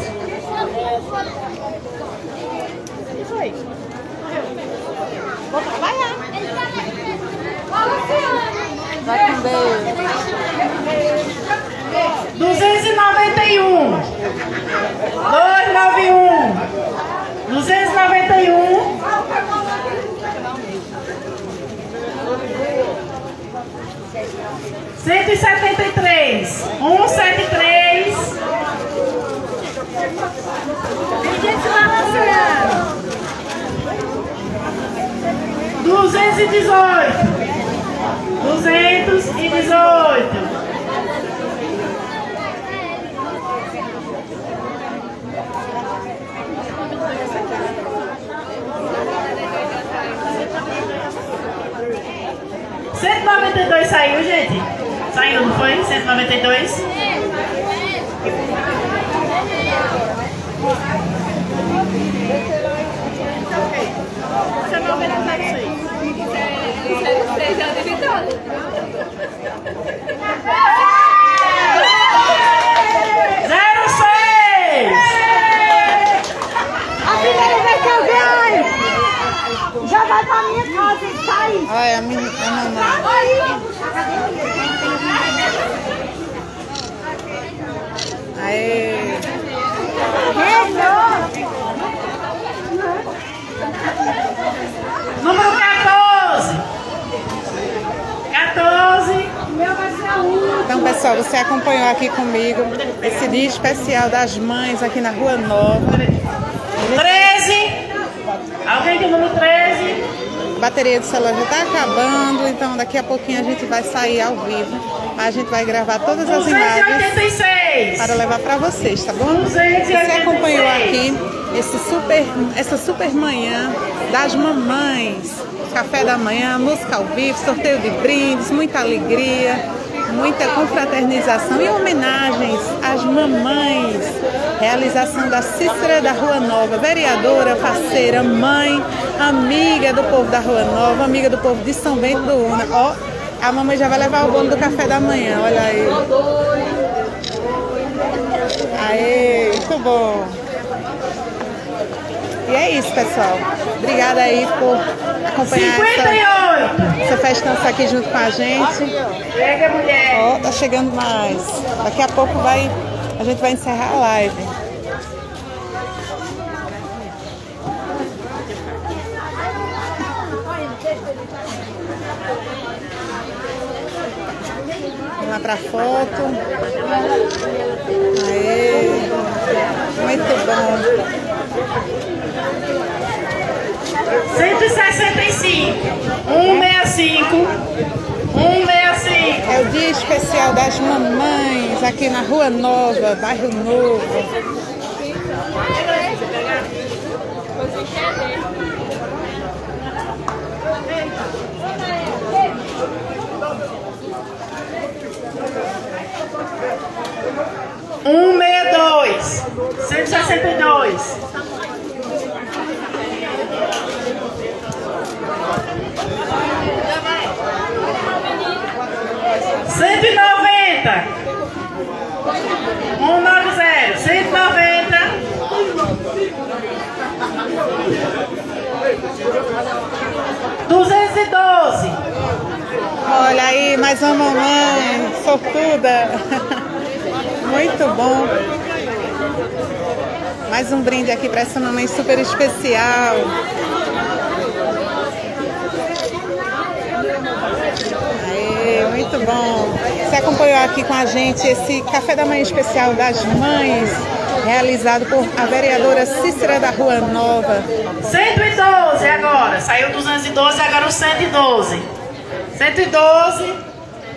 Vou trabalhar. Vai com Deus. duzentos e noventa e um. duzentos e noventa e um. duzentos e noventa e um. cento e setenta e três. cento e setenta e três. duzentos e dezoito. duzentos e dezoito. cento e noventa e dois saiu, gente? Saiu, não foi? cento e noventa e dois? cento e noventa e seis. zero seis. A primeira vez que eu ganho, já vai pra minha casa e sai. Olha a menina, a mamãe. Aê. Número quatorze. quatorze. Então, pessoal, você acompanhou aqui comigo esse dia especial das mães aqui na Rua Nova. treze. Alguém A bateria do celular já está acabando, então daqui a pouquinho a gente vai sair ao vivo. A gente vai gravar todas as imagens para levar para vocês, tá bom? Você acompanhou aqui esse super, essa super manhã das mamães. Café da manhã, música ao vivo, sorteio de brindes, muita alegria, muita confraternização e homenagens às mamães. Realização da Cícera da Rua Nova, vereadora, parceira, mãe, amiga do povo da Rua Nova, amiga do povo de São Bento do Una. Ó, a mamãe já vai levar o bolo do café da manhã, olha aí. Aê, muito bom. E é isso, pessoal. Obrigada aí por acompanhar essa, essa festança aqui junto com a gente. Chega, mulher. Ó, tá chegando mais. Daqui a pouco vai, a gente vai encerrar a live. Vamos lá pra foto. Aê, muito bom. cento e sessenta e cinco, cento e sessenta e cinco, cento e sessenta e cinco. É o dia especial das mamães aqui na Rua Nova, Bairro Novo. cento e sessenta e dois, cento e sessenta e dois. cento e noventa, cento e noventa, cento e noventa, duzentos e doze. Olha aí, mais uma mamãe sortuda. Muito bom. Mais um brinde aqui para essa mamãe super especial. Aê, muito bom. Você acompanhou aqui com a gente esse café da manhã especial das mães, realizado por a vereadora Cícera da Rua Nova. cento e doze agora. Saiu duzentos e doze, agora o cento e doze. cento e doze.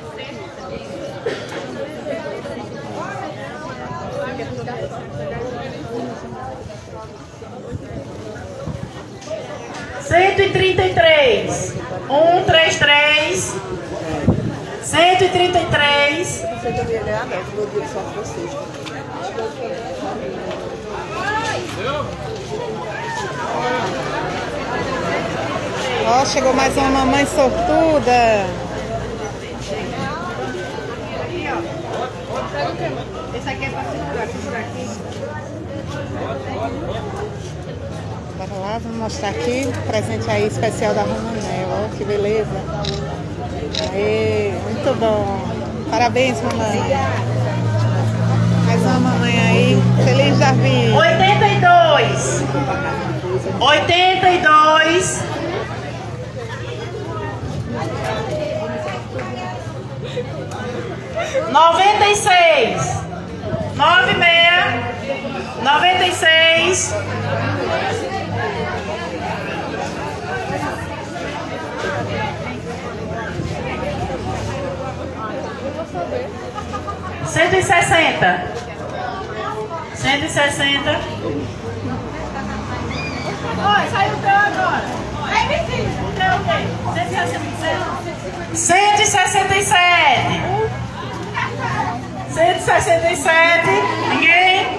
cento e trinta e três, cento e trinta e três, cento e trinta e três. Ó, chegou mais uma mamãe sortuda. Esse aqui é para segurar, segurar aqui. Bora lá, vamos mostrar aqui o presente aí especial da Romanel. Ó, que beleza. Aê, muito bom. Parabéns, mamãe. Mais uma mamãe aí. Feliz Davi. oitenta e dois. oitenta e dois. noventa e seis. noventa e seis. noventa e seis. cento e sessenta. cento e sessenta. Oi, saiu o teu agora. O teu o quê? cento e sessenta e sete. cento e sessenta e sete. cento e sessenta e sete. Ninguém?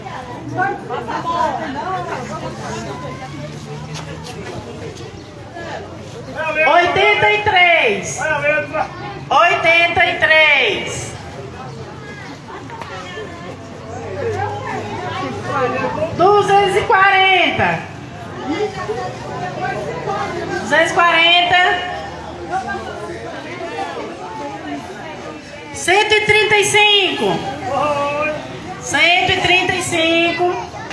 oitenta e três. oitenta e três. duzentos e quarenta. duzentos e quarenta. cento e trinta e cinco. cento e trinta e cinco.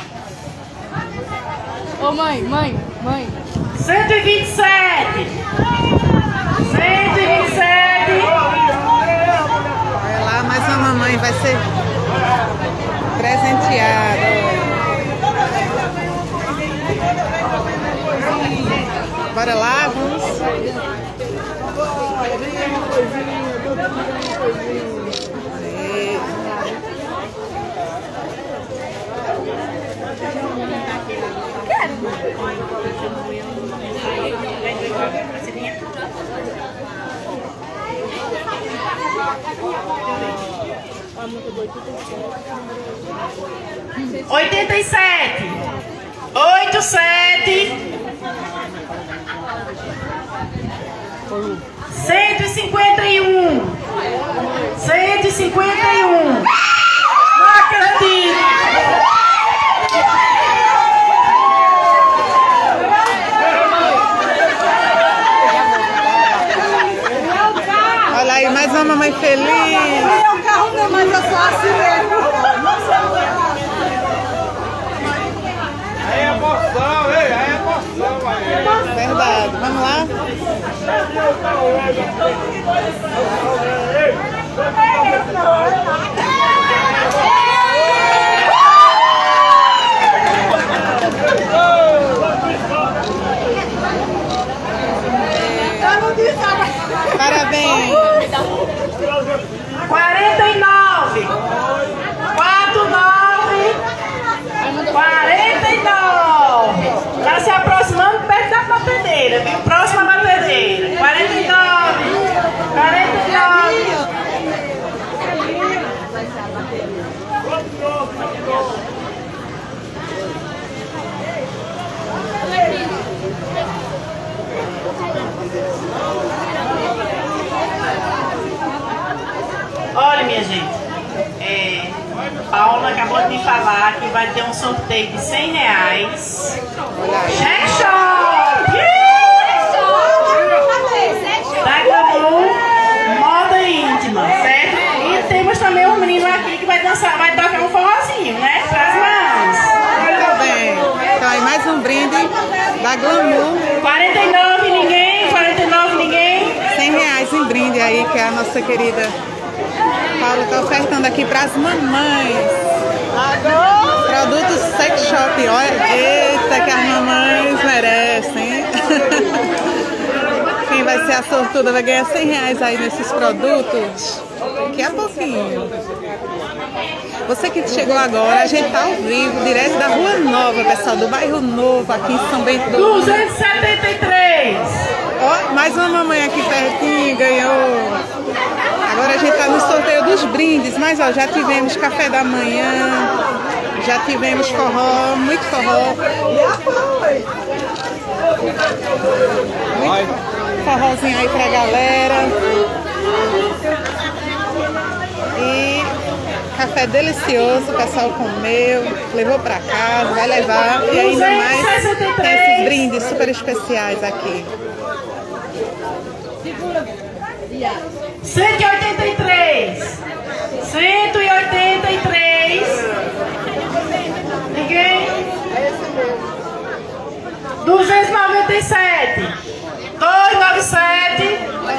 Ô mãe, mãe, mãe. cento e vinte e sete. cento e vinte e sete. Olha lá, mais uma mamãe vai ser presenteada. Bora lá, vamos Oitenta e sete. Oito, sete. Cento e cinquenta e um. Cento e cinquenta e um. Não acredito. Olha aí, mais uma mamãe feliz. Não é o carro não, mas eu sou assim mesmo. Aí é emoção, ei, aí é emoção, aí. Verdade, vamos lá? Parabéns. Quarenta e nove. Quatro, nove. Quarenta e nove. Tá se aproximando perto da batedeira, viu? Próxima batedeira. Quarenta e nove. Quarenta e nove. Olha, minha gente, é, Paula acabou de me falar que vai ter um sorteio de cem reais. Check Shop! Da Glamour, moda íntima, certo? E temos também um menino aqui que vai dançar, vai tocar um forrozinho, né? Para as mãos. Muito bem. Então aí mais um brinde da Glamour. quarenta e nove ninguém, quarenta e nove ninguém. cem reais em brinde aí, que é a nossa querida Paula está ofertando aqui para as mamães. Produtos Sex Shop. Olha, eita, que as mamães merecem. Quem vai ser a sortuda vai ganhar cem reais aí nesses produtos. Daqui a pouquinho. Você que chegou agora, a gente tá ao vivo, direto da Rua Nova, pessoal, do bairro Novo, aqui em São Bento do Mundo. duzentos e setenta e três. Ó, mais uma mamãe aqui pertinho, ganhou. Agora a gente tá no sorteio dos brindes, mas ó, já tivemos café da manhã, já tivemos forró, muito forró. Muito forrozinho aí pra galera. E café delicioso, o pessoal comeu, levou pra casa, vai levar. E ainda mais tem esses brindes super especiais aqui. cento e oitenta e três. cento e oitenta e três. Ninguém? duzentos e noventa e sete. duzentos e noventa e sete.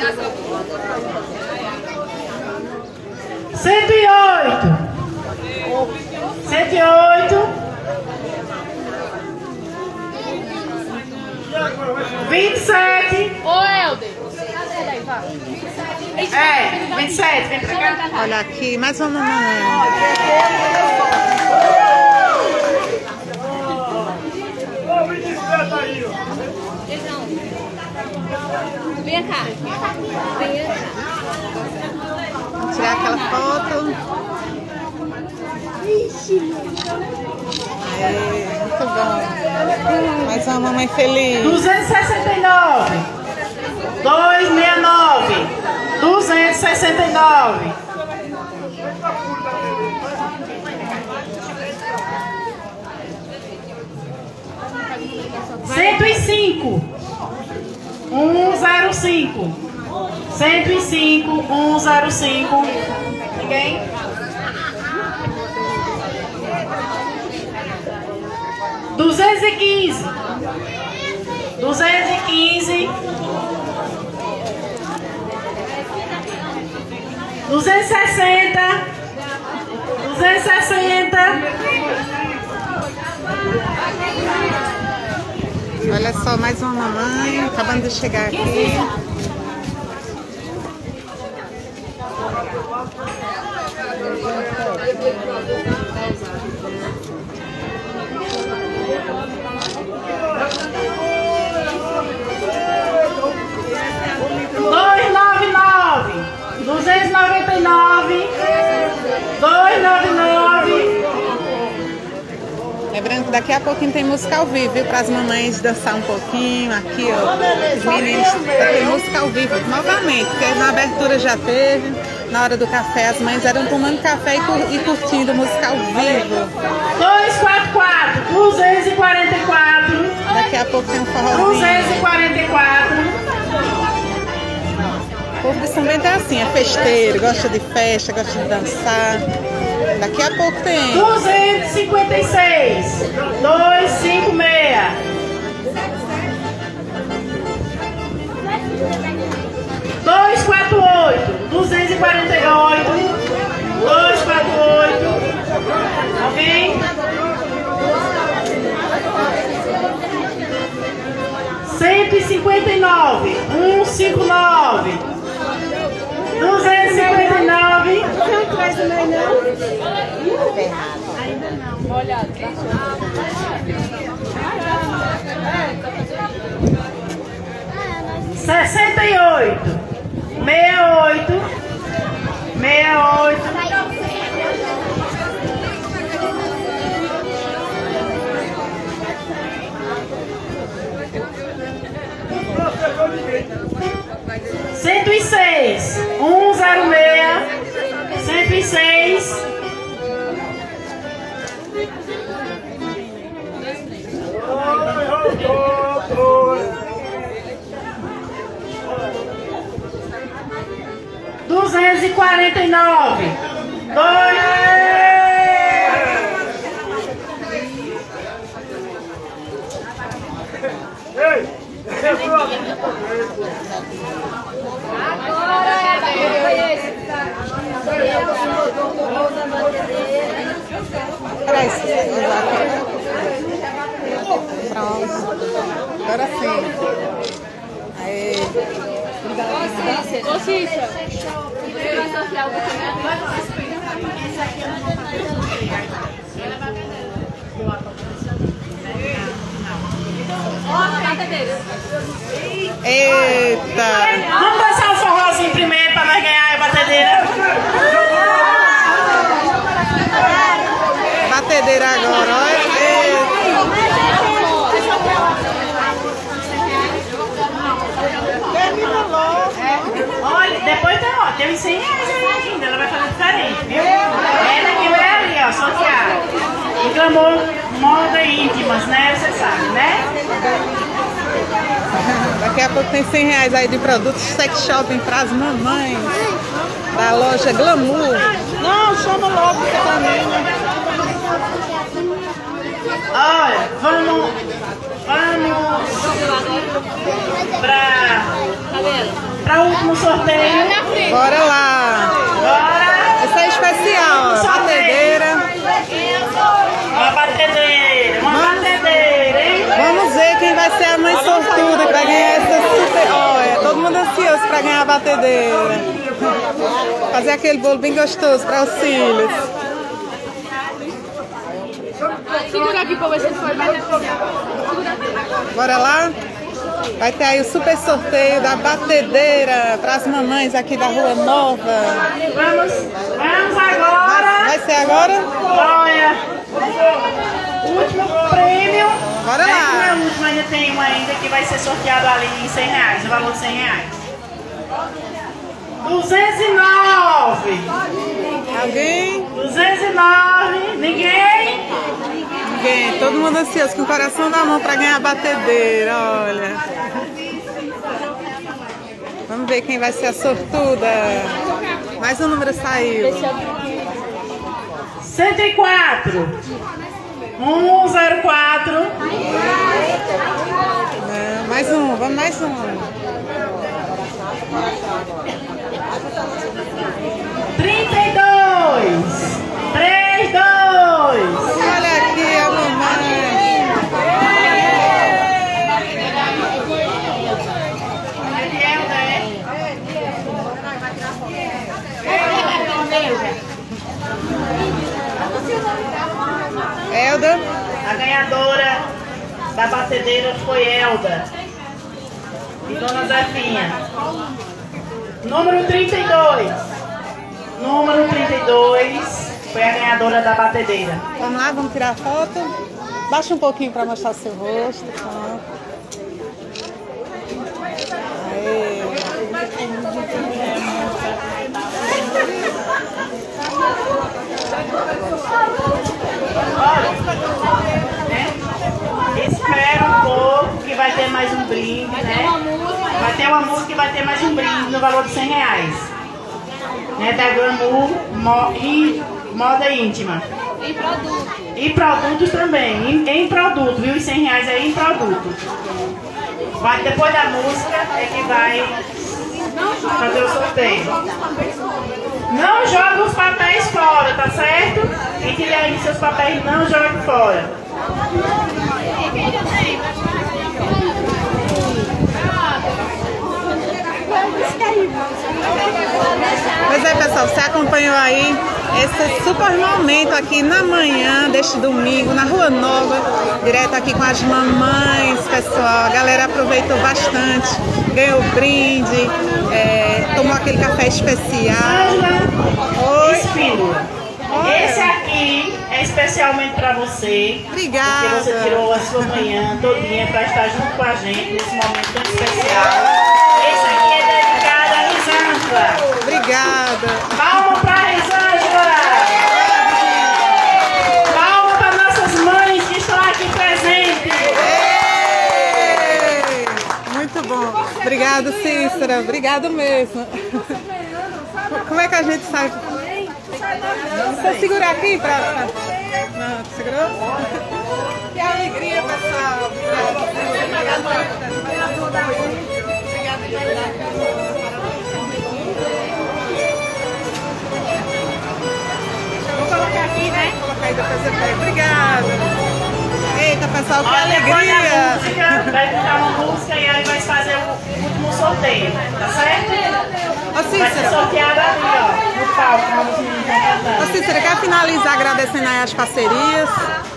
cento e oito. cento e oito. vinte e sete. Ô, Helder. É, vinte e sete, vem pra cá. Olha aqui, mais uma mamãe. Vem cá. Vem cá. Vamos tirar aquela foto. Aê, muito bom. Mais uma mamãe feliz. duzentos e sessenta e nove. duzentos e sessenta e nove. duzentos e sessenta e nove. cento e cinco. cento e cinco. cento e cinco. cento e cinco. Ninguém? duzentos e quinze. duzentos e quinze. duzentos e sessenta. duzentos e sessenta. Olha só, mais uma mamãe, acabando de chegar aqui. daqui a pouquinho tem música ao vivo, viu? Para as mamães dançar um pouquinho. Aqui, ó, os meninos tem música ao vivo novamente, porque na abertura já teve. Na hora do café, as mães eram tomando café e, cur e curtindo música ao vivo. dois quatro quatro, duzentos e quarenta e quatro. Daqui a pouco tem um forrozinho. duzentos e quarenta e quatro. O povo de São Bento é assim, é festeiro, gosta de festa, gosta de dançar. Daqui a pouco tem. duzentos e cinquenta e seis, duzentos e cinquenta e seis. duzentos e quarenta e oito, duzentos e quarenta e oito, duzentos e quarenta e oito, alguém? cento e cinquenta e nove, cento e cinquenta e nove, duzentos e cinquenta e nove. Não traz o meu não? Ainda não. Olha, sessenta e oito, sessenta e oito, sessenta e oito. Cento e seis, cento e seis, cento e seis. duzentos e quarenta e nove, dois. Agora sim. Aê. Ô, Cícera, você vai sortear o Eita! Vamos dançar um forrozinho primeiro para nós ganhar a batedeira. Batedeira agora, olha. Olha, depois tem, ó, tem uns cem reais aí ainda, ela vai fazer diferente, viu? Ela que vai ali, ó, sortear. E clamou moda íntimas, né? Você sabe, né? Daqui a pouco tem cem reais aí de produtos sex shopping para as mamães da loja Glamour. Não, chama logo também, né? Olha, vamos, vamos pra, pra último sorteio. Bora lá. Bora. Esse é especial, ó, batedeira. Uma batedeira, uma Vamos. batedeira, hein? Vamos ver quem vai ser a mãe sortuda para ganhar essa super... Olha, todo mundo ansioso para ganhar a batedeira. Fazer aquele bolo bem gostoso para os filhos. Segura aqui pra ver se ele foi mais. Bora lá? Vai ter aí o super sorteio da batedeira para as mamães aqui da Rua Nova. Vamos, vamos agora. Vai ser agora? Olha, o último prêmio. Bora Não é lá. o último, ainda tem um ainda que vai ser sorteado ali em cem reais, o valor de cem reais. duzentos e nove. Alguém? duzentos e nove. Ninguém? Ninguém. Todo mundo ansioso, com o coração na mão para ganhar a batedeira, olha. Vamos ver quem vai ser a sortuda. Mais um número saiu. cento e quatro. cento e quatro. Não, mais um, vamos mais um. trinta e dois. trinta e dois. Olha aqui a mamãe. Elda. A ganhadora da batedeira foi Elda e Dona Zefinha. Número trinta e dois. Número trinta e dois foi a ganhadora da batedeira. Vamos lá, vamos tirar a foto. Baixa um pouquinho para mostrar seu rosto. Tá? Aê. Espera um pouco que vai ter mais um brinde, né? Vai ter uma música e vai ter mais um brinde no valor de cem reais. Né? Da Glamour mo e Moda Íntima. E produtos. E produtos também. Em, em produto, viu? Os cem reais aí em produto. Vai, depois da música é que vai fazer o sorteio. Não joga os papéis fora, tá certo? Quem tiver aí seus papéis, não jogue fora. Pois é, pessoal, você acompanhou aí esse super momento aqui na manhã deste domingo, na Rua Nova, direto aqui com as mamães, pessoal. A galera aproveitou bastante, ganhou brinde, é, tomou aquele café especial. Oi, Espíndola. Esse aqui é especialmente para você. Obrigada. Porque você tirou a sua manhã todinha para estar junto com a gente nesse momento tão especial. Esse aqui é dedicado a Risângela. Obrigada. Palma para Risângela. Palma para nossas mães que estão aqui presentes. Ei, muito bom. Obrigada, Cícera. Obrigado mesmo. Como é que a gente sai? Você segurar aqui pra... Não, segurou? Que alegria, pessoal. Vou colocar aqui, né? Vou colocar aí depois eu pego. Obrigada. Eita, pessoal, que Olha, alegria. Música, vai cantar uma música e aí vai fazer o último sorteio, tá certo? Ô, Vai ser Cícera. sorteada aqui, ó, no palco, como os meninos estão cantando. Ô, Cícera, quer finalizar agradecendo aí as parcerias?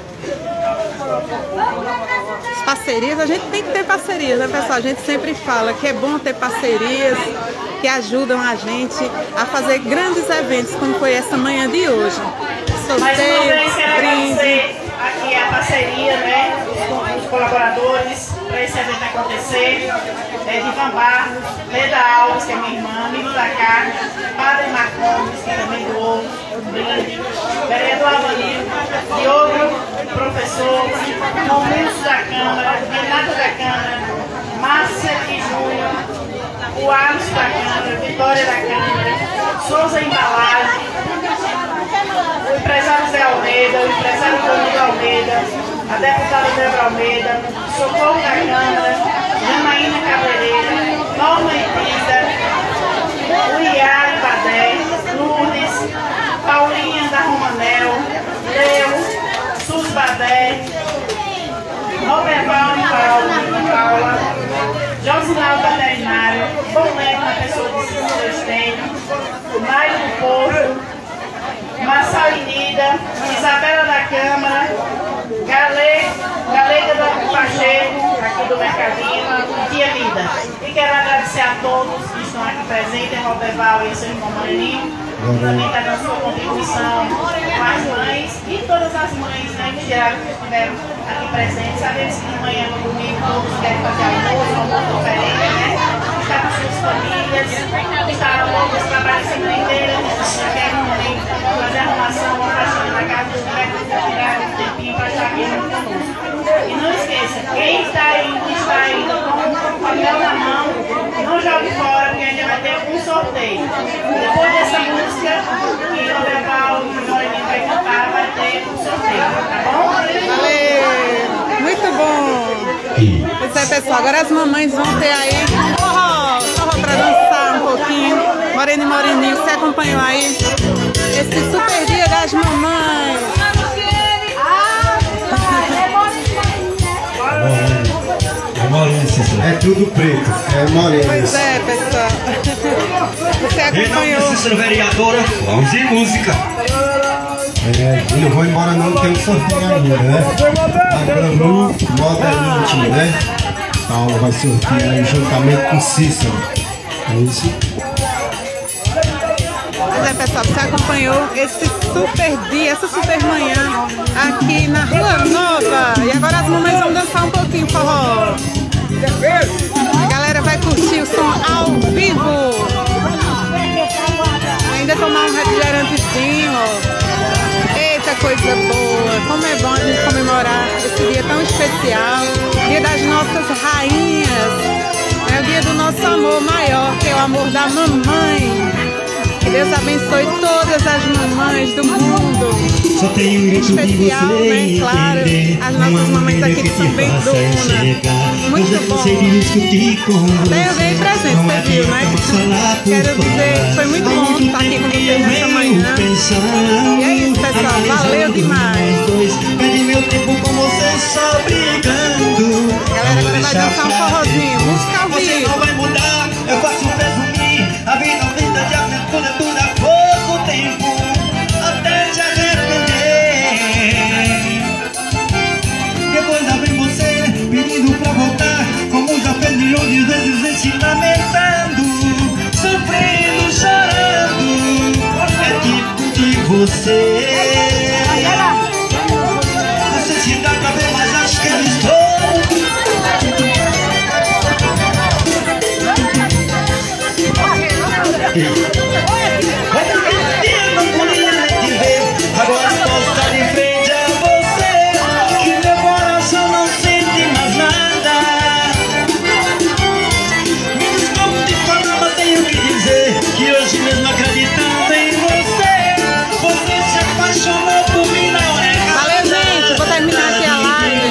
As parcerias, a gente tem que ter parcerias, né, pessoal? A gente sempre fala que é bom ter parcerias que ajudam a gente a fazer grandes eventos, como foi essa manhã de hoje. Mais uma Sorteio, vez, quero brinde. agradecer aqui a parceria, né, dos, dos colaboradores para esse evento acontecer. É, Divan Barros, Leda Alves, que é minha irmã, amigo da carne, Padre Marcondes, que também doou um brinde, vereador Avanil, Diogo, professor, Romulso da Câmara, Renato da Câmara, Márcia de Júnior, o Alisson da Câmara, Vitória da Câmara, Souza Embalagem, o empresário Zé Almeida, o empresário Danilo Almeida, a deputada Débora Almeida, Socorro da Câmara, Janaína Cabeleireira, Norma Ipida, o Iari Badé, Lourdes, Paulinha da Romanel, Leo, Sus Badé, Roberval e Paula, Paula, Josinal Veterinário, Boneco na pessoa de Cícero Estênio, Mário do Povo, Massalinida, Isabela da Câmara, Gale, Galega do Pacheco, aqui do Mercadinho, e Tia Lida. E quero agradecer a todos que estão aqui presentes, Roberval e seu irmão Maninho, que também está dando sua contribuição com as mães e todas as mães, né, em geral, que estiveram aqui presentes. Sabemos que de manhã, no domingo, todos querem fazer almoço, almoço diferente, né? Estar com suas famílias, estar outros trabalhos a semana inteira, querem também fazer arrumação, uma faxina na casa dos velhos, tirar um tempinho para estar aqui junto conosco. E não esqueça, quem está indo, está indo com o papel na mão, não jogue fora, porque ainda vai ter um sorteio. Depois dessa música, que o Roberval e o Moreninho vai cantar, vai ter um sorteio, tá bom? Valeu! Muito bom! Pois é, pessoal, agora as mamães vão ter aí forró, forró pra dançar um pouquinho. Moreno e Moreninho, você acompanhou aí esse super dia das mamães. É moreno, Cícero. É tudo preto, é moreno. Pois é, pessoal. Você acompanhou. Cícero, vereadora, vamos em música. É, eu não vou embora não, tem um sorteio ainda, né? A Glamour Moda Íntima, né? Paula vai sortear aí juntamente com Cícero. É isso? Pois é, pessoal, você acompanhou esse super dia, essa super manhã aqui na Rua Nova. E agora as mamães vão dançar um pouquinho forró. A galera vai curtir o som ao vivo. Ainda tomar um refrigerantezinho, ó. Eita, coisa boa. Como é bom a gente comemorar esse dia tão especial. Dia das nossas rainhas. É o dia do nosso amor maior, que é o amor da mamãe. Que Deus abençoe todas as mamães do mundo. Só tem um jeito de especial, você né? Claro, as nossas mamães aqui de São Bento-Una. Muito bom. Até eu ganhei presente, você viu, né? Quero dizer que foi muito bom estar aqui com vocês nessa manhã. E é isso, pessoal. Valeu demais. Perde meu tempo com você só brigando. Galera, que vai dançar um forrozinho, música ao Você vivo. não vai mudar, eu faço presumir. A vida, a vida de aventura dura pouco tempo, até te arrepender. Depois lá vem você pedindo pra voltar, como já fez milhões de vezes, vem se lamentando, sofrendo, chorando. É tipo de você. Não sei se dá pra ver, mas acho que eu estou. Eu não podia nem te ver, agora posso estar de frente a você, que meu coração não sente mais nada. Me desculpe de falar, mas tenho que dizer que hoje mesmo acreditando em você, você se apaixonou por mim na hora errada. Valeu, gente, vou terminar aqui a live.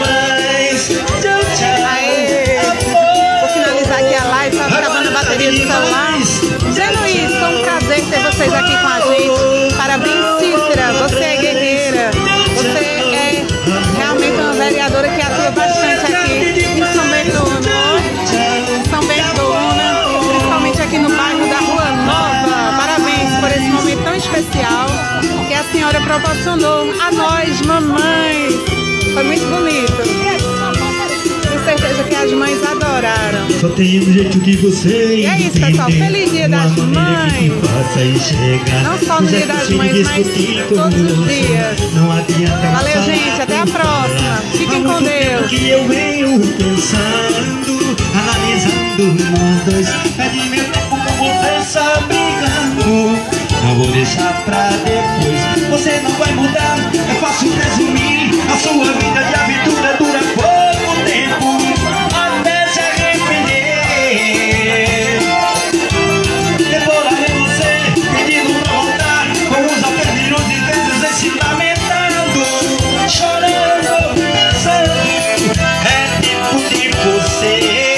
Aê. Vou finalizar aqui a live, tá acabando a bateria do celular. Dizendo isso, foi um prazer ter vocês aqui com a gente. Parabéns, Cícera, você é guerreira. Você é realmente uma vereadora que atua bastante aqui em São Bento-Una. São Bento-Una, principalmente aqui no bairro da Rua Nova. Parabéns por esse momento tão especial que a senhora proporcionou a nós, mamães. Foi muito bonito. Tenho certeza que as mães adoraram. Só tem um jeito que você E é isso, pessoal. Feliz Dia das Mães. Não só no Dia das Mães, mas todos os dias. Valeu, gente. Até a próxima. Fiquem com Deus. Que eu venho pensando, analisando nós dois. Perde meu tempo com você só brigando. Não vou deixar pra depois. Você não vai mudar. É fácil presumir. A sua vida de aventura dura pouco tempo, até se arrepender. Depois lá vem você pedindo pra voltar, com os apelidos de vezes vem se lamentando, chorando, pensando. É tipo de você.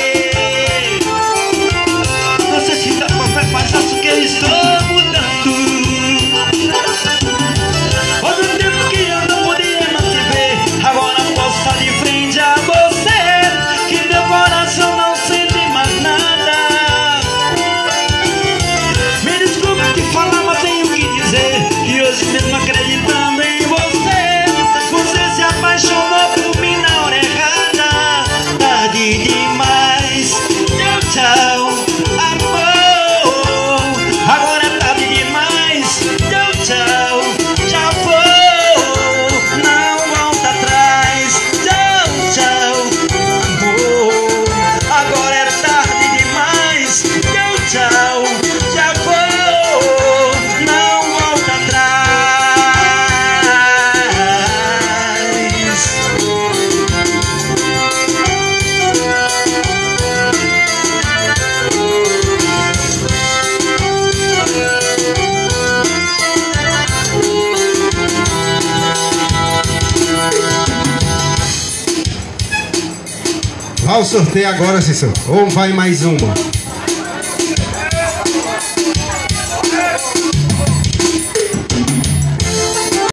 Não sei se dá pra ver, mas acho que eu estou mudando. Faz um tempo que eu não podia mais te ver, agora posso estar de frente a você, que meu coração não sente mais nada. Me desculpe te falar, mas tenho que dizer que hoje mesmo acreditando em você, você se apaixonou por mim na hora errada. Tarde demais, tchau, tchau, amor. Agora é tarde demais, tchau, tchau, já foi, não volta atrás, tchau, tchau, amor. Agora é tarde demais, tchau, tchau, já foi, não volta atrás. Vai o sorteio agora, Cícero. Ou vai mais uma?